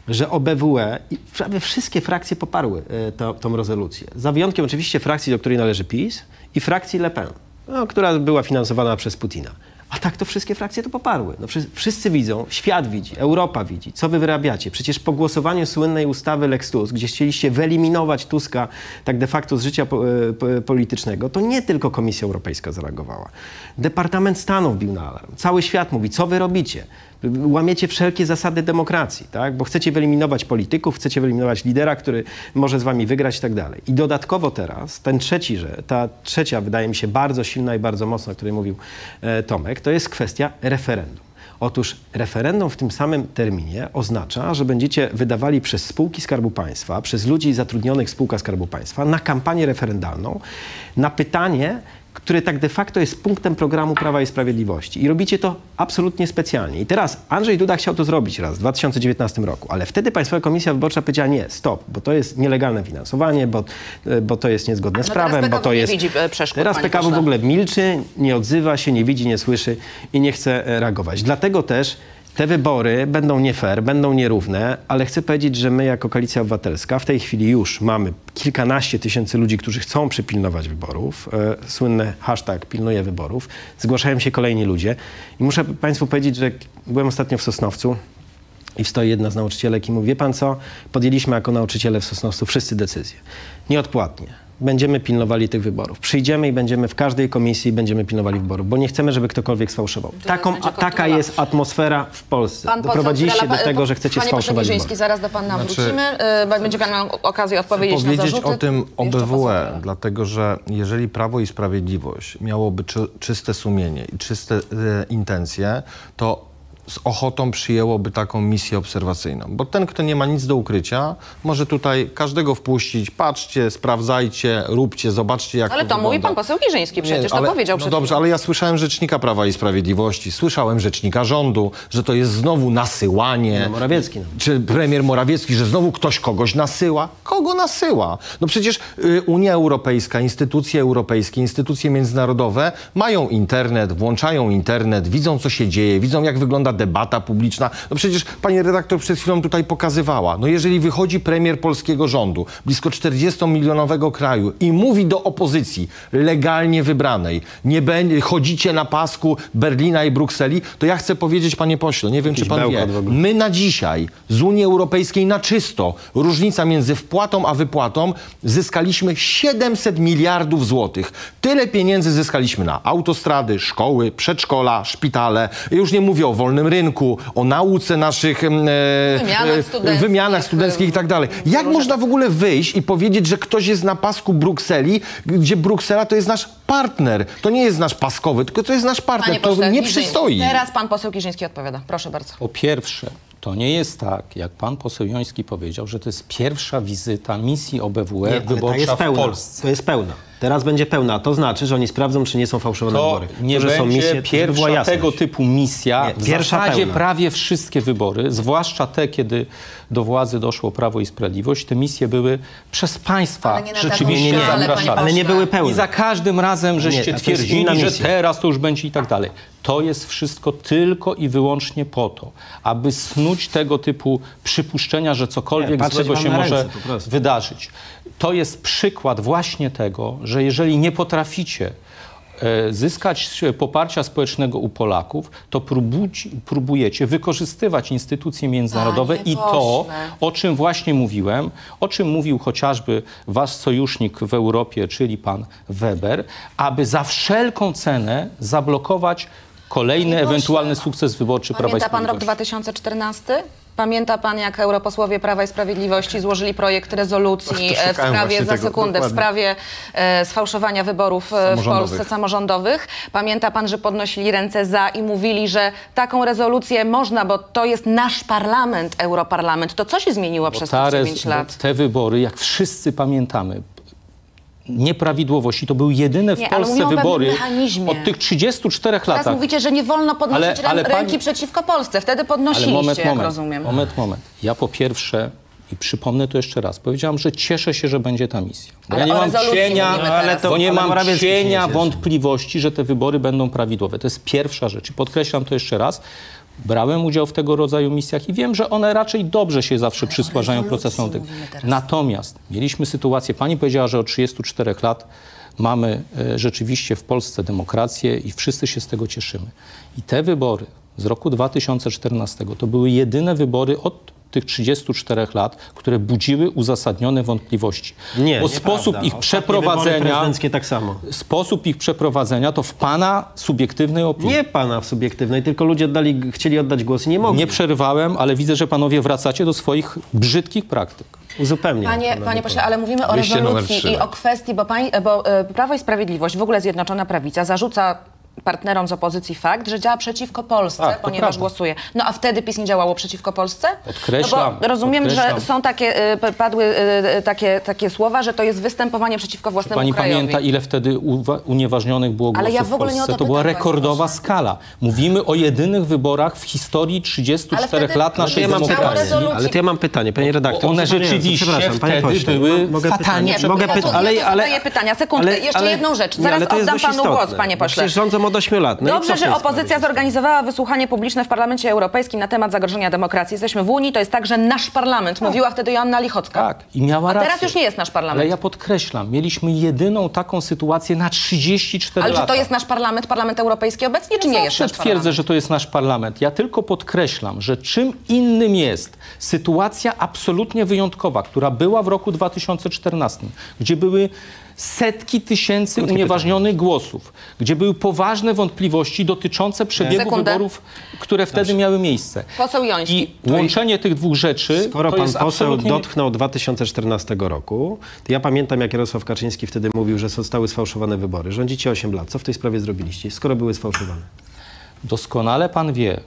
że O B W E i prawie wszystkie frakcje poparły e, to, tą rezolucję. Za wyjątkiem oczywiście frakcji, do której należy PiS i frakcji Le Pen, no, która była finansowana przez Putina. A tak to wszystkie frakcje to poparły. No, wszyscy, wszyscy widzą, świat widzi, Europa widzi, co wy wyrabiacie. Przecież po głosowaniu słynnej ustawy Lex Tusk, gdzie chcieliście wyeliminować Tuska tak de facto z życia po, po, politycznego, to nie tylko Komisja Europejska zareagowała. Departament Stanu wbił na alarm. Cały świat mówi, co wy robicie? Łamiecie wszelkie zasady demokracji, tak? Bo chcecie wyeliminować polityków, chcecie wyeliminować lidera, który może z wami wygrać i tak dalej. I dodatkowo teraz ten trzeci, że ta trzecia wydaje mi się bardzo silna i bardzo mocna, o której mówił e, Tomek, to jest kwestia referendum. Otóż referendum w tym samym terminie oznacza, że będziecie wydawali przez spółki Skarbu Państwa, przez ludzi zatrudnionych w spółkach Skarbu Państwa na kampanię referendalną, na pytanie, które tak de facto jest punktem programu Prawa i Sprawiedliwości. I robicie to absolutnie specjalnie. I teraz Andrzej Duda chciał to zrobić raz w dwa tysiące dziewiętnastym roku, ale wtedy Państwowa Komisja Wyborcza powiedziała nie, stop, bo to jest nielegalne finansowanie, bo, bo to jest niezgodne z no prawem, bo to jest... Nie widzi przeszkód, teraz P K W w ogóle milczy, nie odzywa się, nie widzi, nie słyszy i nie chce reagować. Dlatego też te wybory będą nie fair, będą nierówne, ale chcę powiedzieć, że my jako Koalicja Obywatelska w tej chwili już mamy kilkanaście tysięcy ludzi, którzy chcą przypilnować wyborów. E, słynny hashtag pilnuje wyborów. Zgłaszają się kolejni ludzie. I muszę Państwu powiedzieć, że byłem ostatnio w Sosnowcu i stoi jedna z nauczycielek i mówi, wie pan co, podjęliśmy jako nauczyciele w Sosnowcu wszyscy decyzje. Nieodpłatnie. Będziemy pilnowali tych wyborów. Przyjdziemy i będziemy w każdej komisji będziemy pilnowali wyborów, bo nie chcemy, żeby ktokolwiek sfałszował. Taką, a, taka jest atmosfera w Polsce. Pan Doprowadziliście do tego, że chcecie Panie sfałszować Panie wybory. zaraz do Pana Znaczy, wrócimy. Yy, będzie Pan miał okazję odpowiedzieć na powiedzieć zarzuty. o tym O B W Jeszcze E, poseł. dlatego że jeżeli Prawo i Sprawiedliwość miałoby czy, czyste sumienie i czyste e, intencje, to z ochotą przyjęłoby taką misję obserwacyjną. Bo ten, kto nie ma nic do ukrycia, może tutaj każdego wpuścić, patrzcie, sprawdzajcie, róbcie, zobaczcie, jak Ale to to wygląda. mówi Pan poseł Giżyński, przecież Nie, to ale- powiedział No przed dobrze, chwilą. ale ja słyszałem rzecznika Prawa i Sprawiedliwości, słyszałem rzecznika rządu, że to jest znowu nasyłanie. No, Morawiecki. No. Czy premier Morawiecki, że znowu ktoś kogoś nasyła? Kogo nasyła? No przecież y, Unia Europejska, instytucje europejskie, instytucje międzynarodowe mają internet, włączają internet, widzą, co się dzieje, widzą, jak wygląda debata publiczna. No przecież pani redaktor przed chwilą tutaj pokazywała, no jeżeli wychodzi premier polskiego rządu, blisko czterdziestomilionowego kraju i mówi do opozycji legalnie wybranej, nie będzie, chodzicie na pasku Berlina i Brukseli, to ja chcę powiedzieć, panie pośle, nie wiem, Jakiś czy pan wie, bełkot w ogóle. my na dzisiaj z Unii Europejskiej na czysto, różnica między wpłatą a wypłatą, zyskaliśmy siedemset miliardów złotych. Tyle pieniędzy zyskaliśmy na autostrady, szkoły, przedszkola, szpitale. Już nie mówię o wolnym rynku, o nauce naszych e, Wymianach e, studenckich. wymianach studenckich i tak dalej. Jak można w ogóle wyjść i powiedzieć, że ktoś jest na pasku Brukseli, gdzie Bruksela to jest nasz partner. To nie jest nasz paskowy, tylko to jest nasz partner. Panie To pośle nie Giżyński, przystoi. Teraz Pan poseł Giżyński odpowiada. Proszę bardzo. Po pierwsze, to nie jest tak, jak pan poseł Joński powiedział, że to jest pierwsza wizyta misji O B W E Nie, ale ta wyborcza jest w pełna. Polsce. To jest pełna. Teraz będzie pełna. To znaczy, że oni sprawdzą, czy nie są fałszowane To wybory. nie że będzie są misje, żeby była pierwsza jasność. tego typu misja. Nie, w pierwsza zasadzie pełna. prawie wszystkie wybory, zwłaszcza te, kiedy do władzy doszło Prawo i Sprawiedliwość, te misje były przez państwa Ale nie na taką rzeczywiście skalę, panie zapraszane. pośle. Ale nie były pełne. I za każdym razem żeście Nie, to jest twierdzili, inna że misja. teraz to już będzie i tak dalej. To jest wszystko tylko i wyłącznie po to, aby snuć tego typu przypuszczenia, że cokolwiek Nie, patrzeć złego wam się na może ręce, po prostu. wydarzyć. To jest przykład właśnie tego, że jeżeli nie potraficie e, zyskać poparcia społecznego u Polaków, to próbuci, próbujecie wykorzystywać instytucje międzynarodowe Panie i to, pośle. o czym właśnie mówiłem, o czym mówił chociażby wasz sojusznik w Europie, czyli pan Weber, aby za wszelką cenę zablokować kolejny Panie pośle, ewentualny sukces wyborczy Prawa i Pamięta Pan rok Sprawiedliwości. dwa tysiące czternasty? Pamięta Pan, jak europosłowie Prawa i Sprawiedliwości złożyli projekt rezolucji To e, w szukałem sprawie, właśnie za tego, sekundę, w dokładnie. sprawie e, sfałszowania wyborów e, w Samorządowych. Polsce samorządowych. Pamięta Pan, że podnosili ręce za i mówili, że taką rezolucję można, bo to jest nasz parlament, europarlament. To co się zmieniło przez Ta te rez- dziewięć lat? Te wybory, jak wszyscy pamiętamy, nieprawidłowości, to były jedyne w Nie, ale Polsce mówimy o pewnym wybory mechanizmie. od tych trzydziestu czterech Teraz latach. mówicie, że nie wolno podnosić Ale- ale rę- pani- ręki przeciwko Polsce. Wtedy Ale podnosiliście, moment, jak moment, rozumiem. moment, moment. Ja po pierwsze, i przypomnę to jeszcze raz, powiedziałam, że cieszę się, że będzie ta misja. Bo Ale ja nie o mam rezolucji cienia, mówimy teraz. ale to, bo nie Ale mam Morawiecki się nie cienia cieszy. wątpliwości, że te wybory będą prawidłowe. To jest pierwsza rzecz. I podkreślam to jeszcze raz. Brałem udział w tego rodzaju misjach i wiem, że one raczej dobrze się zawsze przysparzają procesom. Natomiast mieliśmy sytuację, pani powiedziała, że od trzydziestu czterech lat mamy e, rzeczywiście w Polsce demokrację i wszyscy się z tego cieszymy. I te wybory z roku dwa tysiące czternastego to były jedyne wybory od tych trzydziestu czterech lat, które budziły uzasadnione wątpliwości. Nie, Bo nieprawda. sposób ich Ostatnie przeprowadzenia, wybory prezydenckie tak samo. sposób ich przeprowadzenia to w pana subiektywnej opinii. Nie pana w subiektywnej, tylko ludzie oddali, chcieli oddać głos i nie mogli. Nie przerwałem, ale widzę, że panowie wracacie do swoich brzydkich praktyk. Uzupełniam. Panie, panie pośle, ale mówimy o Wyjście numer rezolucji trzy. i o kwestii, bo, pań, bo e, Prawo i Sprawiedliwość, w ogóle Zjednoczona Prawica, zarzuca partnerom z opozycji fakt, że działa przeciwko Polsce, Tak, to ponieważ prawda. głosuje. No a wtedy PiS nie działało przeciwko Polsce? Podkreślam, No bo rozumiem, podkreślam. że są takie, y, padły y, takie, takie słowa, że to jest występowanie przeciwko własnemu Pani krajowi. pamięta, ile wtedy uwa- unieważnionych było głosów Ale ja w ogóle w nie o Polsce? to To była pytam, panie rekordowa pośle. skala. Mówimy o jedynych wyborach w historii trzydziestu czterech Ale wtedy- lat naszej Ja mam Zostało demokracji. pytanie, rezolucji. ale to ja mam pytanie, panie redaktor. One Przepraszam, rzeczywiście przepraszam, panie wtedy pośle, były mogę fatalnie pytanie, mogę Ja tu- pytać, ja ale, tu ale, zadaję pytania. Sekundkę, jeszcze jedną rzecz. nie, Zaraz ale to jest oddam dość panu głos, istotne, panie bo pośle. Przecież rządzą od ośmiu lat. No i co Dobrze, w że tej opozycja sprawie? zorganizowała wysłuchanie publiczne w Parlamencie Europejskim na temat zagrożenia demokracji. Jesteśmy w Unii, to jest także nasz parlament. Mówiła wtedy Joanna Lichocka. Tak, i miała A rację. teraz już nie jest nasz parlament. Ale ja podkreślam, mieliśmy jedyną taką sytuację na trzydzieści cztery Ale lata. czy to jest nasz parlament, parlament europejski obecnie, czy nie jest Zawsze nasz twierdzę, parlament? że to jest nasz parlament. Ja tylko podkreślam, że czym innym jest sytuacja absolutnie wyjątkowa, która była w roku dwa tysiące czternastym, gdzie były setki tysięcy unieważnionych głosów, gdzie były poważne wątpliwości dotyczące przebiegu Sekundę. wyborów, które wtedy miały miejsce. Poseł Joński. I łączenie tych dwóch rzeczy Skoro to pan jest poseł absolutnie... dotknął dwa tysiące czternastego roku, to ja pamiętam, jak Jarosław Kaczyński wtedy mówił, że zostały sfałszowane wybory. Rządzicie osiem lat. Co w tej sprawie zrobiliście, skoro były sfałszowane? Doskonale pan wie,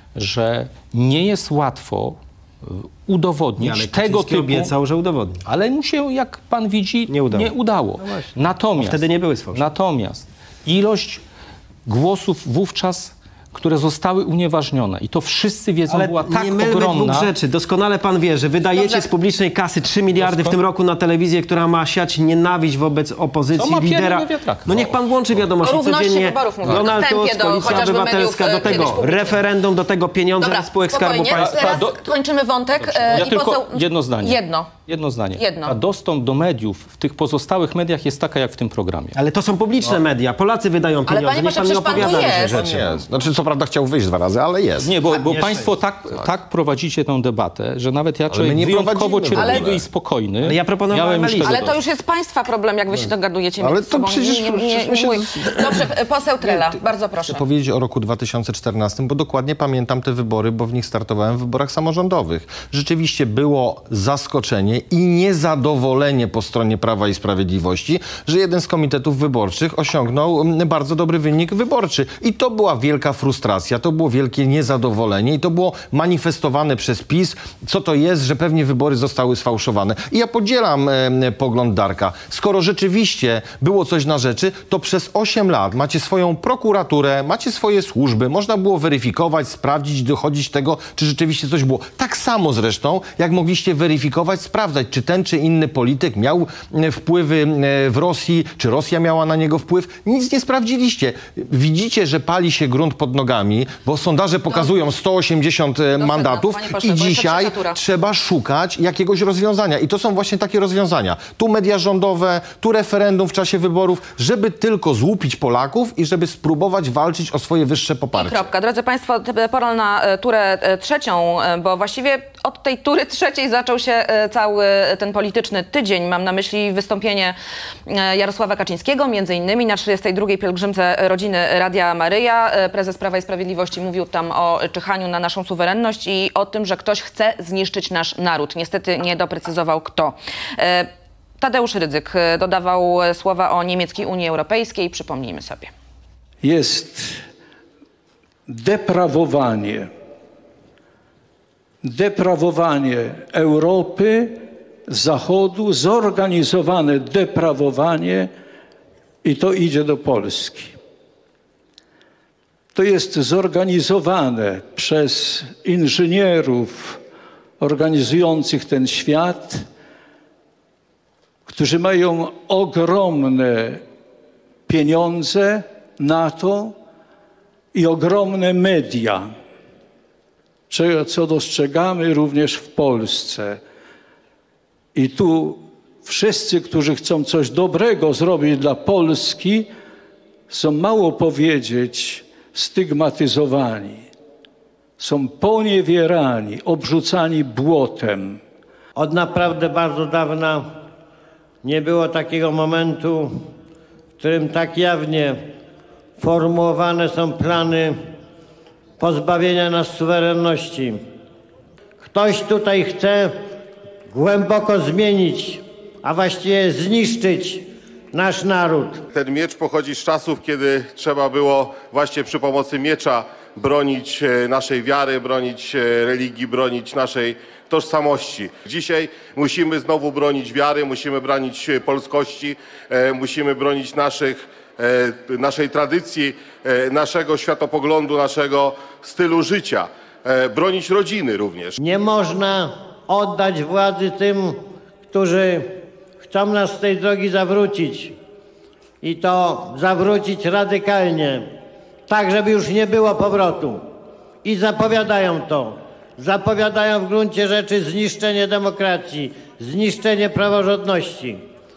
że nie jest łatwo y, udowodnić Ale tego Kaczyński typu... obiecał, że udowodni. Ale mu się, jak pan widzi, Nie udało. nie udało. No właśnie. Natomiast, Wtedy nie były sfałszowane. Natomiast ilość głosów wówczas, które zostały unieważnione, i to wszyscy wiedzą, Ale była tak nie mylmy ogromna... dwóch rzeczy. Doskonale pan wie, że wydajecie Dobrze. z publicznej kasy trzy miliardy w tym roku na telewizję, która ma siać nienawiść wobec Co opozycji, ma lidera. piernik na wiatrach? No niech pan włączy wiadomości O równości codziennie. wyborów mówię. Donald Wstępie Tusk, do Koalicja chociażby Obywatelska, mediów, do e, kiedyś tego publicznych. referendum, do tego pieniądze Dobra, ze spółek Skarbu spokojnie. Państwa. Teraz Do- kończymy wątek. e, Ja i tylko poseł... jedno zdanie. Jedno. Jedno zdanie. Jedno. A dostęp do mediów w tych pozostałych mediach jest taka, jak w tym programie. Ale to są publiczne media. Polacy wydają pieniądze. panie Niech pośle, pan nie przecież pan tu opowiada różnych jest. rzeczy. Nie, znaczy co prawda chciał wyjść dwa razy, ale jest. Nie, bo, bo jeszcze państwo tak, tak prowadzicie tę debatę, że nawet ja, my człowiek nie wyjątkowo prowadzimy w cierpliwy ogóle. i spokojny, Ale ja proponowałem miałem już listę. tego Ale to dość. już jest państwa problem, jak wy się dogadujecie Ale między to sobą. przecież- Nie, nie, nie, przecież my nie się- mój. Dobrze, poseł Trela, bardzo proszę. Chcę powiedzieć o roku dwa tysiące czternastym, bo dokładnie pamiętam te wybory, bo w nich startowałem w wyborach samorządowych. Rzeczywiście było zaskoczenie i niezadowolenie po stronie Prawa i Sprawiedliwości, że jeden z komitetów wyborczych osiągnął mm, bardzo dobry wynik wyborczy. I to była wielka frustracja, to było wielkie niezadowolenie i to było manifestowane przez PiS, co to jest, że pewnie wybory zostały sfałszowane. I ja podzielam e, pogląd Darka. Skoro rzeczywiście było coś na rzeczy, to przez osiem lat macie swoją prokuraturę, macie swoje służby, można było weryfikować, sprawdzić, dochodzić tego, czy rzeczywiście coś było. Tak samo zresztą, jak mogliście weryfikować, sprawdzać, czy ten czy inny polityk miał e, wpływy e, w Rosji, czy Rosja miała na niego wpływ. Nic nie sprawdziliście. Widzicie, że pali się grunt pod nogami, bo sondaże pokazują sto osiemdziesiąt e, mandatów panie pośle, i bo jeszcze dzisiaj prokuratura. trzeba szukać jakiegoś rozwiązania. I to są właśnie takie rozwiązania. Tu media rządowe, tu referendum w czasie wyborów, żeby tylko złupić Polaków i żeby spróbować walczyć o swoje wyższe poparcie. Kropka. Drodzy Państwo, t- pora na e, turę e, trzecią, e, bo właściwie od tej tury trzeciej zaczął się e, cały ten polityczny tydzień. Mam na myśli wystąpienie e, Jarosława Kaczyńskiego, między innymi na trzydziestej drugiej pielgrzymce rodziny Radia Maryja. E, Prezes Prawa i Sprawiedliwości mówił tam o czyhaniu na naszą suwerenność i o tym, że ktoś chce zniszczyć nasz naród. Niestety nie doprecyzował kto. E, Tadeusz Rydzyk e, dodawał słowa o niemieckiej Unii Europejskiej. Przypomnijmy sobie. Jest deprawowanie, deprawowanie Europy, Zachodu, zorganizowane deprawowanie i to idzie do Polski. To jest zorganizowane przez inżynierów organizujących ten świat, którzy mają ogromne pieniądze na to i ogromne media. co dostrzegamy również w Polsce. I tu wszyscy, którzy chcą coś dobrego zrobić dla Polski, są mało powiedzieć stygmatyzowani. Są poniewierani, obrzucani błotem. Od naprawdę bardzo dawna nie było takiego momentu, w którym tak jawnie formułowane są plany pozbawienia nas suwerenności. Ktoś tutaj chce głęboko zmienić, a właściwie zniszczyć nasz naród. Ten miecz pochodzi z czasów, kiedy trzeba było właśnie przy pomocy miecza bronić naszej wiary, bronić religii, bronić naszej tożsamości. Dzisiaj musimy znowu bronić wiary, musimy bronić polskości, musimy bronić naszych, naszej tradycji, naszego światopoglądu, naszego stylu życia, bronić rodziny również. Nie można oddać władzy tym, którzy chcą nas z tej drogi zawrócić i to zawrócić radykalnie, tak żeby już nie było powrotu. I zapowiadają to. Zapowiadają w gruncie rzeczy zniszczenie demokracji, zniszczenie praworządności.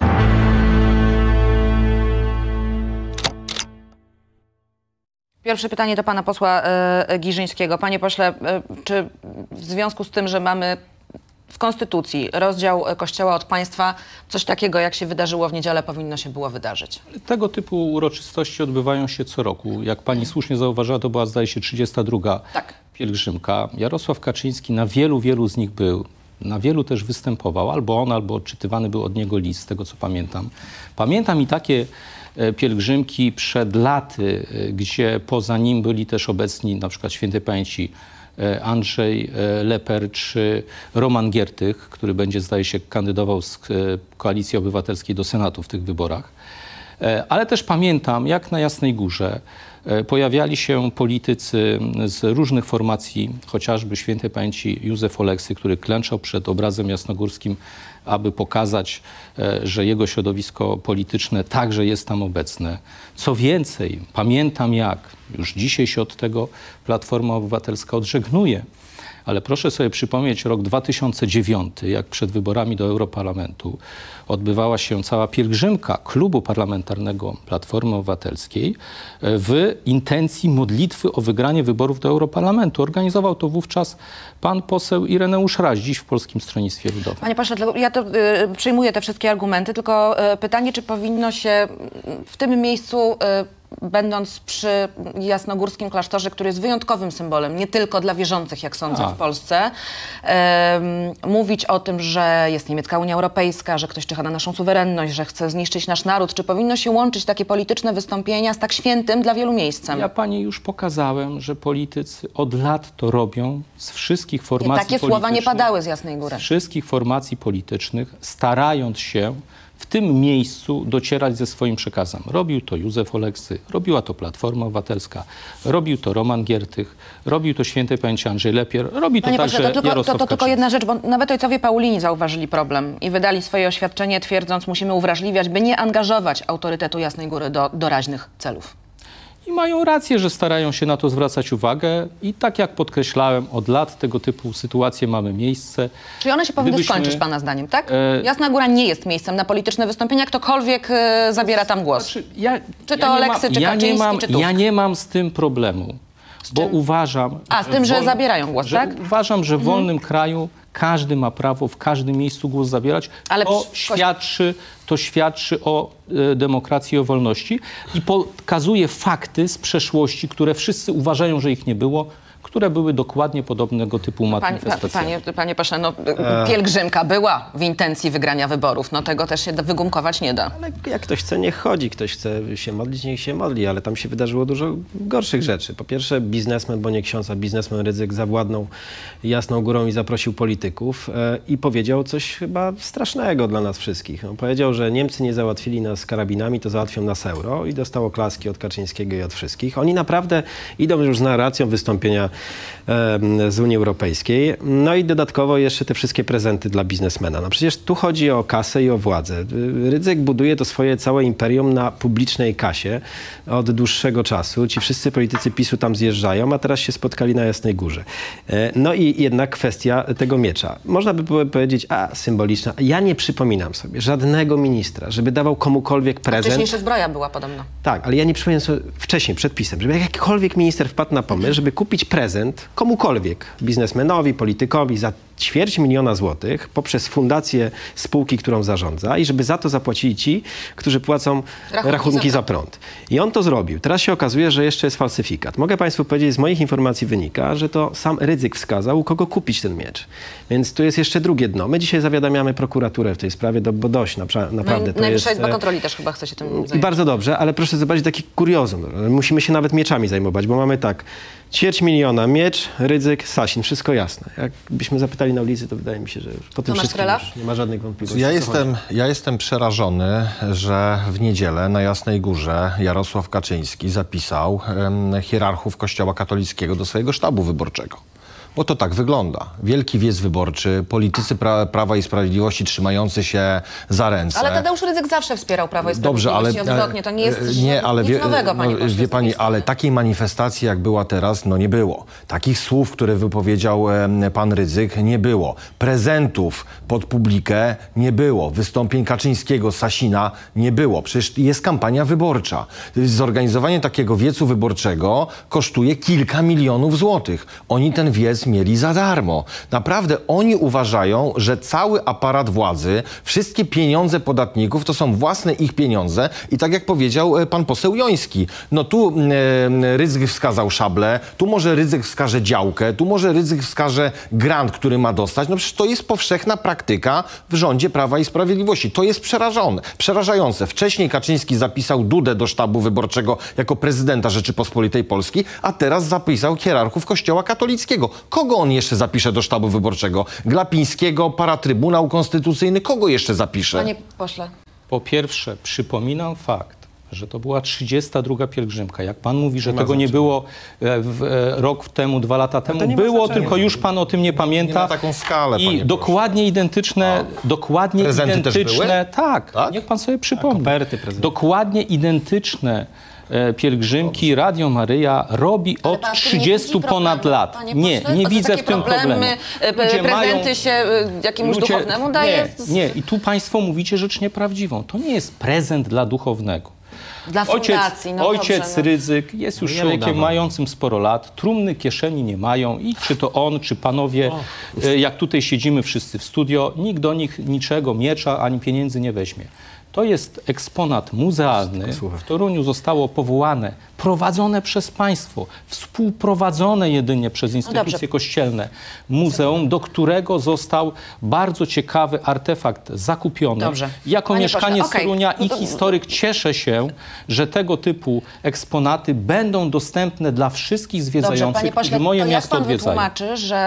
Pierwsze pytanie do pana posła e, Giżyńskiego. Panie pośle, e, czy w związku z tym, że mamy w Konstytucji rozdział Kościoła od państwa, coś takiego, jak się wydarzyło w niedzielę, powinno się było wydarzyć? Tego typu uroczystości odbywają się co roku. Jak pani słusznie zauważyła, to była, zdaje się, trzydziesta druga tak. pielgrzymka. Jarosław Kaczyński na wielu, wielu z nich był. Na wielu też występował. Albo on, albo odczytywany był od niego list, z tego co pamiętam. Pamiętam i takie pielgrzymki przed laty, gdzie poza nim byli też obecni na przykład świętej pamięci Andrzej Leper czy Roman Giertych, który będzie, zdaje się, kandydował z Koalicji Obywatelskiej do Senatu w tych wyborach. Ale też pamiętam, jak na Jasnej Górze pojawiali się politycy z różnych formacji, chociażby świętej pamięci Józef Oleksy, który klęczał przed obrazem jasnogórskim, aby pokazać, że jego środowisko polityczne także jest tam obecne. Co więcej, pamiętam jak, już dzisiaj się od tego Platforma Obywatelska odżegnuje, ale proszę sobie przypomnieć rok dwa tysiące dziewiąty, jak przed wyborami do Europarlamentu odbywała się cała pielgrzymka klubu parlamentarnego Platformy Obywatelskiej w intencji modlitwy o wygranie wyborów do Europarlamentu. Organizował to wówczas pan poseł Ireneusz Raś, dziś w Polskim Stronnictwie Ludowym. Panie pośle, ja to y, przyjmuję te wszystkie argumenty, tylko y, pytanie, czy powinno się w tym miejscu y, będąc przy jasnogórskim klasztorze, który jest wyjątkowym symbolem, nie tylko dla wierzących, jak sądzę, A. w Polsce, e, mówić o tym, że jest niemiecka Unia Europejska, że ktoś czyha na naszą suwerenność, że chce zniszczyć nasz naród. Czy powinno się łączyć takie polityczne wystąpienia z tak świętym dla wielu miejscem? Ja pani już pokazałem, że politycy od lat to robią z wszystkich formacji I takie politycznych. słowa nie padały z Jasnej Góry. Z wszystkich formacji politycznych, starając się w tym miejscu docierać ze swoim przekazem. Robił to Józef Oleksy, robiła to Platforma Obywatelska, robił to Roman Giertych, robił to świętej pamięci Andrzej Lepier, robi to Panie także pośle, to tylko, Jarosław to, to tylko Kaczyński. jedna rzecz, bo nawet ojcowie Paulini zauważyli problem i wydali swoje oświadczenie, twierdząc, musimy uwrażliwiać, by nie angażować autorytetu Jasnej Góry do doraźnych celów. I mają rację, że starają się na to zwracać uwagę i tak jak podkreślałem, od lat tego typu sytuacje mamy miejsce. Czyli one się powinny Gdybyśmy, skończyć, pana zdaniem, tak? e, Jasna Góra nie jest miejscem na polityczne wystąpienia, ktokolwiek e, zabiera tam głos. Znaczy, ja, Czy to ja nie Oleksy, mam, czy ja Kaczyński, nie mam, czy Tusk? Ja nie mam z tym problemu, bo czym? uważam... A, z tym, że wol- zabierają głos, że tak? Uważam, że w Mhm. wolnym kraju każdy ma prawo w każdym miejscu głos zabierać. Ale to, przy- świadczy, to świadczy o e, demokracji i o wolności i pokazuje fakty z przeszłości, które wszyscy uważają, że ich nie było, które były dokładnie podobnego typu Panie, manifestacjami. panie, panie pośle, no, pielgrzymka była w intencji wygrania wyborów. No tego też się wygumkować nie da. Ale jak ktoś chce, niech chodzi. Ktoś chce się modlić, niech się modli, ale tam się wydarzyło dużo gorszych rzeczy. Po pierwsze, biznesmen, bo nie ksiądz, a biznesmen Rydzyk zawładnął Jasną Górą i zaprosił polityków e, i powiedział coś chyba strasznego dla nas wszystkich. On powiedział, że Niemcy nie załatwili nas karabinami, to załatwią nas euro i dostał oklaski od Kaczyńskiego i od wszystkich. Oni naprawdę idą już z narracją wystąpienia z Unii Europejskiej. No i dodatkowo jeszcze te wszystkie prezenty dla biznesmena. No przecież tu chodzi o kasę i o władzę. Rydzyk buduje to swoje całe imperium na publicznej kasie od dłuższego czasu. Ci wszyscy politycy PiSu tam zjeżdżają, a teraz się spotkali na Jasnej Górze. No i jednak kwestia tego miecza. Można by było powiedzieć, a symboliczna. Ja nie przypominam sobie żadnego ministra, żeby dawał komukolwiek prezent. Wcześniejsza zbroja była podobno. Tak, ale ja nie przypominam sobie wcześniej, przed PiSem, żeby jakikolwiek minister wpadł na pomysł, żeby kupić prezent komukolwiek, biznesmenowi, politykowi za ćwierć miliona złotych poprzez fundację spółki, którą zarządza i żeby za to zapłacili ci, którzy płacą rachunki, rachunki za prąd. I on to zrobił. Teraz się okazuje, że jeszcze jest falsyfikat. Mogę państwu powiedzieć, z moich informacji wynika, że to sam Rydzyk wskazał, u kogo kupić ten miecz. Więc tu jest jeszcze drugie dno. My dzisiaj zawiadamiamy prokuraturę w tej sprawie, bo dość naprawdę no to jest... Najwyższa Izba Kontroli też chyba chce się tym zająć. I bardzo dobrze, ale proszę zobaczyć taki kuriozum. Musimy się nawet mieczami zajmować, bo mamy tak, ćwierć miliona, miecz, Rydzyk, Sasin, wszystko jasne. Jakbyśmy zapytali na ulicy, to wydaje mi się, że już po tym Tomasz wszystkim Trela? już nie ma żadnych wątpliwości. Ja jestem, ja jestem przerażony, że w niedzielę na Jasnej Górze Jarosław Kaczyński zapisał um, hierarchów Kościoła katolickiego do swojego sztabu wyborczego. Bo to tak wygląda. Wielki wiec wyborczy, politycy pra Prawa i Sprawiedliwości trzymający się za ręce. Ale Tadeusz Rydzyk zawsze wspierał Prawo i Sprawiedliwość. Dobrze, ale odwrotnie. To nie jest nie, ale nic wie, nowego, panie no, pośle, wie pani, ale takiej manifestacji, jak była teraz, no nie było. Takich słów, które wypowiedział e, pan Rydzyk, nie było. Prezentów pod publikę nie było. Wystąpień Kaczyńskiego, Sasina nie było. Przecież jest kampania wyborcza. Zorganizowanie takiego wiecu wyborczego kosztuje kilka milionów złotych. Oni ten wiec mieli za darmo. Naprawdę oni uważają, że cały aparat władzy, wszystkie pieniądze podatników to są własne ich pieniądze i tak jak powiedział pan poseł Joński, no tu e, Rydzyk wskazał szablę, tu może Rydzyk wskaże działkę, tu może Rydzyk wskaże grant, który ma dostać. No przecież to jest powszechna praktyka w rządzie Prawa i Sprawiedliwości. To jest przerażone, przerażające. Wcześniej Kaczyński zapisał Dudę do sztabu wyborczego jako prezydenta Rzeczypospolitej Polskiej, a teraz zapisał hierarchów Kościoła katolickiego. Kogo on jeszcze zapisze do sztabu wyborczego? Glapińskiego, Paratrybunał Konstytucyjny? Kogo jeszcze zapisze? Panie pośle. Po pierwsze, przypominam fakt, że to była trzydziesta druga pielgrzymka. Jak pan mówi, że Nie tego ma nie znaczenia. było e, w, e, rok temu, dwa lata temu, to nie ma było, znaczenia. tylko już pan o tym nie pamięta. Nie na taką skalę, I panie dokładnie identyczne, dokładnie Prezenty też identyczne, były? tak, Tak? niech pan sobie przypomni. koperty, prezenty. Dokładnie identyczne e, pielgrzymki Radio Maryja robi Ale od pan w tym nie trzydziestu widzi ponad problemu, lat. panie Nie, pośle? nie To widzę takie w tym problemy, problemu. e, Ludzie prezenty mają- się e, jakiemuś Ludzie- duchownemu daje. Nie, nie, i tu państwo mówicie rzecz nieprawdziwą. To nie jest prezent dla duchownego. Dla Ojciec, fundacji. No ojciec dobrze, no. Rydzyk jest już No, człowiekiem dawał. mającym sporo lat, trumny kieszeni nie mają i czy to on, czy panowie, e, jak tutaj siedzimy wszyscy w studio, nikt do nich niczego, miecza ani pieniędzy nie weźmie. To jest eksponat muzealny. W Toruniu zostało powołane, prowadzone przez państwo, współprowadzone jedynie przez instytucje dobrze. kościelne muzeum, do którego został bardzo ciekawy artefakt zakupiony. Dobrze. Jako Panie mieszkaniec pośle, okej. Torunia No i to- historyk cieszę się, że tego typu eksponaty będą dostępne dla wszystkich Dobrze, zwiedzających, panie pośle, którzy moje to jak miasto pan odwiedzają. wytłumaczy, że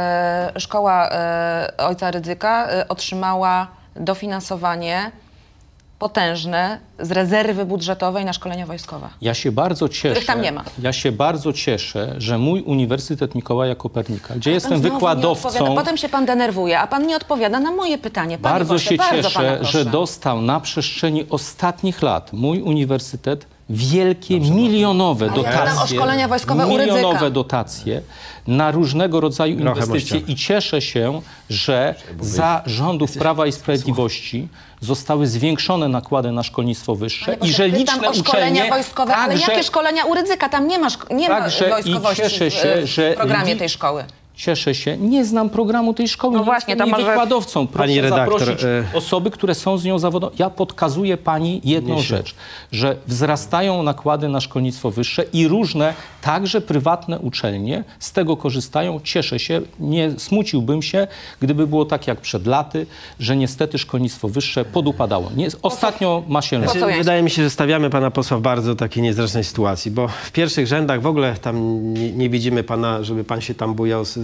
e, szkoła e, ojca Rydzyka e, otrzymała dofinansowanie potężne z rezerwy budżetowej na szkolenia wojskowe? Ja się bardzo cieszę, Których tam nie ma. ja się bardzo cieszę, że mój Uniwersytet Mikołaja Kopernika, gdzie Pan jestem znowu nie wykładowcą, odpowiada. Potem się pan denerwuje, a pan nie odpowiada na moje pytanie. Panie bardzo pośle, się bardzo pana cieszę, proszę. że dostał na przestrzeni ostatnich lat mój uniwersytet wielkie, milionowe Ale ja pytam dotacje, o szkolenia wojskowe u Rydzyka. milionowe dotacje na różnego rodzaju Trochę inwestycje mościane. i cieszę się, że za rządów Prawa i Sprawiedliwości zostały zwiększone nakłady na szkolnictwo wyższe Panie i pośle, że pytam liczne o szkolenia uczelnie wojskowe, ale także- jakie szkolenia u Rydzyka? Tam nie ma, szko- nie ma Także i wojskowości cieszę w, się, w że programie li- tej szkoły. Cieszę się. Nie znam programu tej szkoły. No nie właśnie, jestem to jej może- wykładowcą. Proszę Pani redaktor, zaprosić e- osoby, które są z nią zawodowo. Ja podkazuję pani jedną Nie się. rzecz, że wzrastają nakłady na szkolnictwo wyższe i różne, także prywatne uczelnie z tego korzystają. Cieszę się. Nie smuciłbym się, gdyby było tak jak przed laty, że niestety szkolnictwo wyższe podupadało. Nie, ostatnio ma się Po co Znaczy, jest? wydaje mi się, że stawiamy pana posła w bardzo takiej niezręcznej sytuacji, bo w pierwszych rzędach w ogóle tam nie, nie widzimy pana, żeby pan się tam bujał z,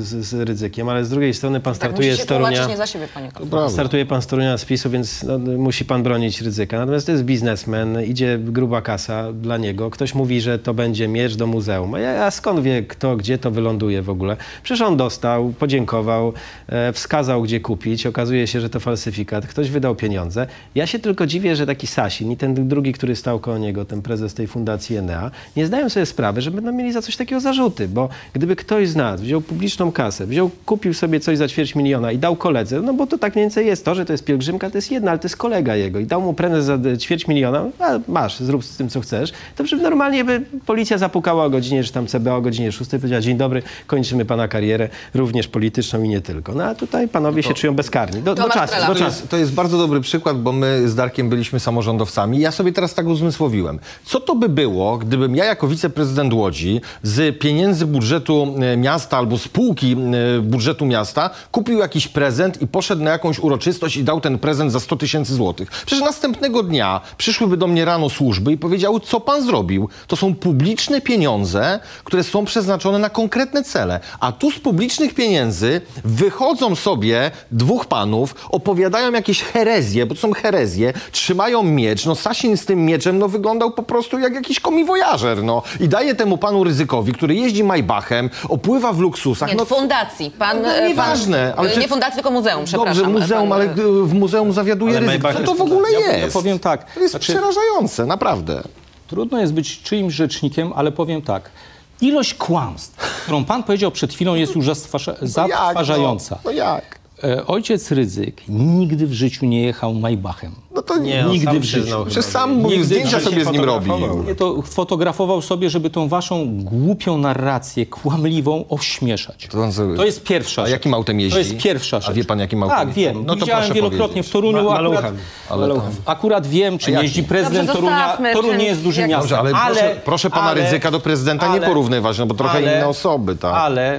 z, z Rydzykiem, ale z drugiej strony pan Tak, startuje musi się z Torunia. tłumaczyć nie za siebie, panie Kowalski. Prawda. Startuje pan z Torunia z PiSu, więc no, musi pan bronić Rydzyka. Natomiast to jest biznesmen, idzie gruba kasa dla niego. Ktoś mówi, że to będzie miecz do muzeum. A, ja, a skąd wie kto, gdzie to wyląduje w ogóle? Przecież on dostał, podziękował, e, wskazał, gdzie kupić. Okazuje się, że to falsyfikat. Ktoś wydał pieniądze. Ja się tylko dziwię, że taki Sasin i ten drugi, który stał koło niego, ten prezes tej fundacji Enea, nie zdają sobie sprawy, że będą mieli za coś takiego zarzuty, bo gdyby ktoś z nas wziął publiczną kasę, wziął, kupił sobie coś za ćwierć miliona i dał koledze, no bo to tak mniej więcej jest to, że to jest pielgrzymka, to jest jedno, ale to jest kolega jego i dał mu prezent za ćwierć miliona, a masz, zrób z tym, co chcesz, to przecież normalnie by policja zapukała o godzinie, czy tam C B A o godzinie szóstej, powiedziała, dzień dobry, kończymy pana karierę, również polityczną i nie tylko. No a tutaj panowie się czują bezkarni. Do, do czasu, do To czasu. jest, to jest bardzo dobry przykład, bo my z Darkiem byliśmy samorządowcami. Ja sobie teraz tak uzmysłowiłem. Co to by było, gdybym ja jako wiceprezydent Łodzi z pieniędzy budżetu e, miasta albo spółki e, budżetu miasta kupił jakiś prezent i poszedł na jakąś uroczystość i dał ten prezent za sto tysięcy złotych. Przecież następnego dnia przyszłyby do mnie rano służby i powiedziały, co pan zrobił. To są publiczne pieniądze, które są przeznaczone na konkretne cele. A tu z publicznych pieniędzy wychodzą sobie dwóch panów, opowiadają jakieś herezje, bo to są herezje, trzymają miecz. No Sasin z tym mieczem no, wyglądał po prostu jak jakiś komiwojażer. No. I daje temu panu Rydzykowi, który jeździ Maybachem, opływa w luksusach. Nie, no, fundacji. Pan, no, pan, nieważne, ale nie czy- fundacji, tylko muzeum, przepraszam. Dobrze, muzeum, Pan- ale y, w muzeum zawiaduje Ale Rydzyk. Maybach Co to jest- w ogóle ja, jest? ja powiem tak. To jest Znaczy, przerażające, naprawdę. trudno jest być czyimś rzecznikiem, ale powiem tak. Ilość kłamstw, którą pan powiedział przed chwilą, jest już zastrasza- zatrważająca. No, no jak? E, Ojciec Rydzyk nigdy w życiu nie jechał Maybachem. No to Nie, on Nigdy sam w życiu. przyznał Przecież chyba, sam że- mówił, Nigdy zdjęcia w sobie życiu z nim fotografował. robił. Nie, to fotografował sobie, żeby tą waszą głupią narrację, kłamliwą, ośmieszać. To on sobie- To jest pierwsza A rzecz. jakim autem jeździ? To jest pierwsza rzecz. A wie pan, jakim autem Tak, jeździ? wiem. No to Widziałem proszę wielokrotnie powiedzieć. w Toruniu. Ma- akurat, maluchem. Ale- akurat wiem, czy jakim? jeździ prezydent Dobrze, Torunia. zostawmy Toruń nie czymś- jest dużym jak- miastem. Dobrze, ale, proszę, proszę pana ale- Rydzyka do prezydenta nie ale- porównywać, no bo trochę ale- inne osoby, tak? Ale,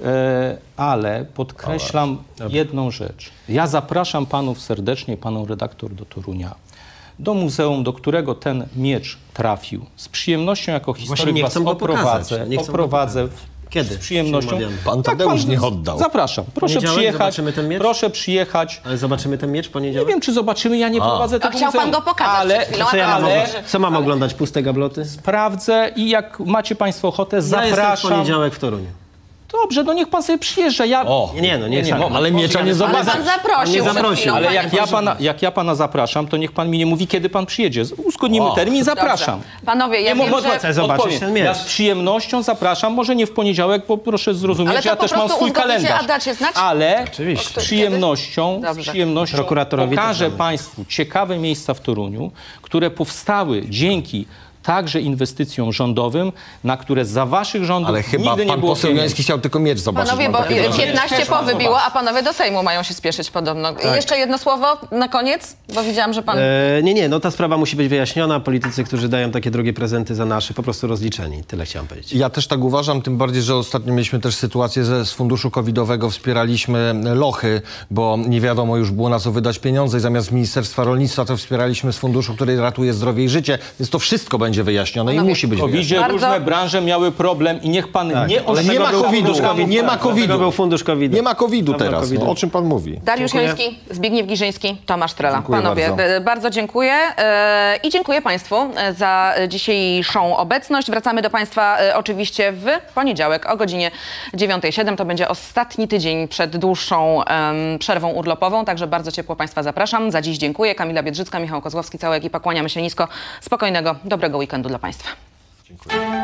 e, ale podkreślam jedną rzecz. Ja zapraszam panów serdecznie, panią redaktor do Torunia, do muzeum, do którego ten miecz trafił. Z przyjemnością jako historyk nie was chcą go pokazać. oprowadzę. Nie chcą go oprowadzę Kiedy z przyjemnością. się umawiamy? Pan Tak, Tadeusz nie oddał. Zapraszam. Proszę Poniedziałek przyjechać. zobaczymy ten miecz? Proszę przyjechać. Ale zobaczymy ten miecz w Nie poniedziałek? wiem, czy zobaczymy, ja nie prowadzę A tego chciał pan muzeum. go pokazać ale, przed chwilą, a Co, ja teraz mam, ale mówi, że- co mam oglądać? Puste gabloty? sprawdzę i jak macie państwo ochotę, Ja jestem w zapraszam. poniedziałek w Toruniu. Dobrze, no niech pan sobie przyjeżdża. Ja... O, Nie, nie, no nie, nie, sam. moment. ale miecza nie Ale zobaczy. pan zaprosił. Nie przed zaprosił. chwilą, Ale panie jak ja, pośle. pana, jak ja pana zapraszam, to niech pan mi nie mówi, kiedy pan przyjedzie. Uzgodnimy O. termin, zapraszam. Dobrze. Panowie, ja Nie, wiem, mo- że... mo- Chcę zobaczyć odpowiem. ten miecz. Ja z przyjemnością zapraszam, może nie w poniedziałek, bo proszę zrozumieć, Ale to ja po też mam prostu swój uzgodnicie, kalendarz. a dacie znać? Ale Oczywiście. z przyjemnością, z Dobrze. przyjemnością Prokuratorowi też pokażę damy. państwu ciekawe miejsca w Toruniu, które powstały dzięki także inwestycjom rządowym, na które za waszych rządów Ale chyba nigdy nie pan było poseł pieniędzy. Joński chciał tylko miecz zobaczyć. Panowie, mam bo takie wrażenie. piętnaście po wybiło, a panowie do Sejmu mają się spieszyć podobno. I jeszcze jedno słowo na koniec, bo widziałam, że pan... E, nie, nie, no ta sprawa musi być wyjaśniona. Politycy, którzy dają takie drogie prezenty za nasze, po prostu rozliczeni. Tyle chciałem powiedzieć. Ja też tak uważam, tym bardziej, że ostatnio mieliśmy też sytuację ze, z funduszu covidowego, wspieraliśmy lochy, bo nie wiadomo już było na co wydać pieniądze i zamiast Ministerstwa Rolnictwa to wspieraliśmy z funduszu, który ratuje zdrowie i życie, więc to wszystko będzie wyjaśnione i Panowie, musi być W covidzie wyjaśnione. Bardzo- różne branże miały problem i niech pan nie Ale nie oszczędza ma covidu, fundusz. nie ma Dlatego covidu. był fundusz covidu. Nie ma covidu Dawno teraz, covidu. no, o czym pan mówi? Dariusz Dziękuję. Joński, Zbigniew Giżyński, Tomasz Trela. Dziękuję Panowie, bardzo. e, bardzo dziękuję e, i dziękuję Państwu e, za dzisiejszą obecność. Wracamy do Państwa e, oczywiście w poniedziałek o godzinie dziewiątej siedem. To będzie ostatni tydzień przed dłuższą em, przerwą urlopową, także bardzo ciepło Państwa zapraszam. Za dziś dziękuję. Kamila Biedrzycka, Michał Kozłowski, cała ekipa, kłaniamy się nisko. Spokojnego, dobrego weekendu dla Państwa. Dziękuję.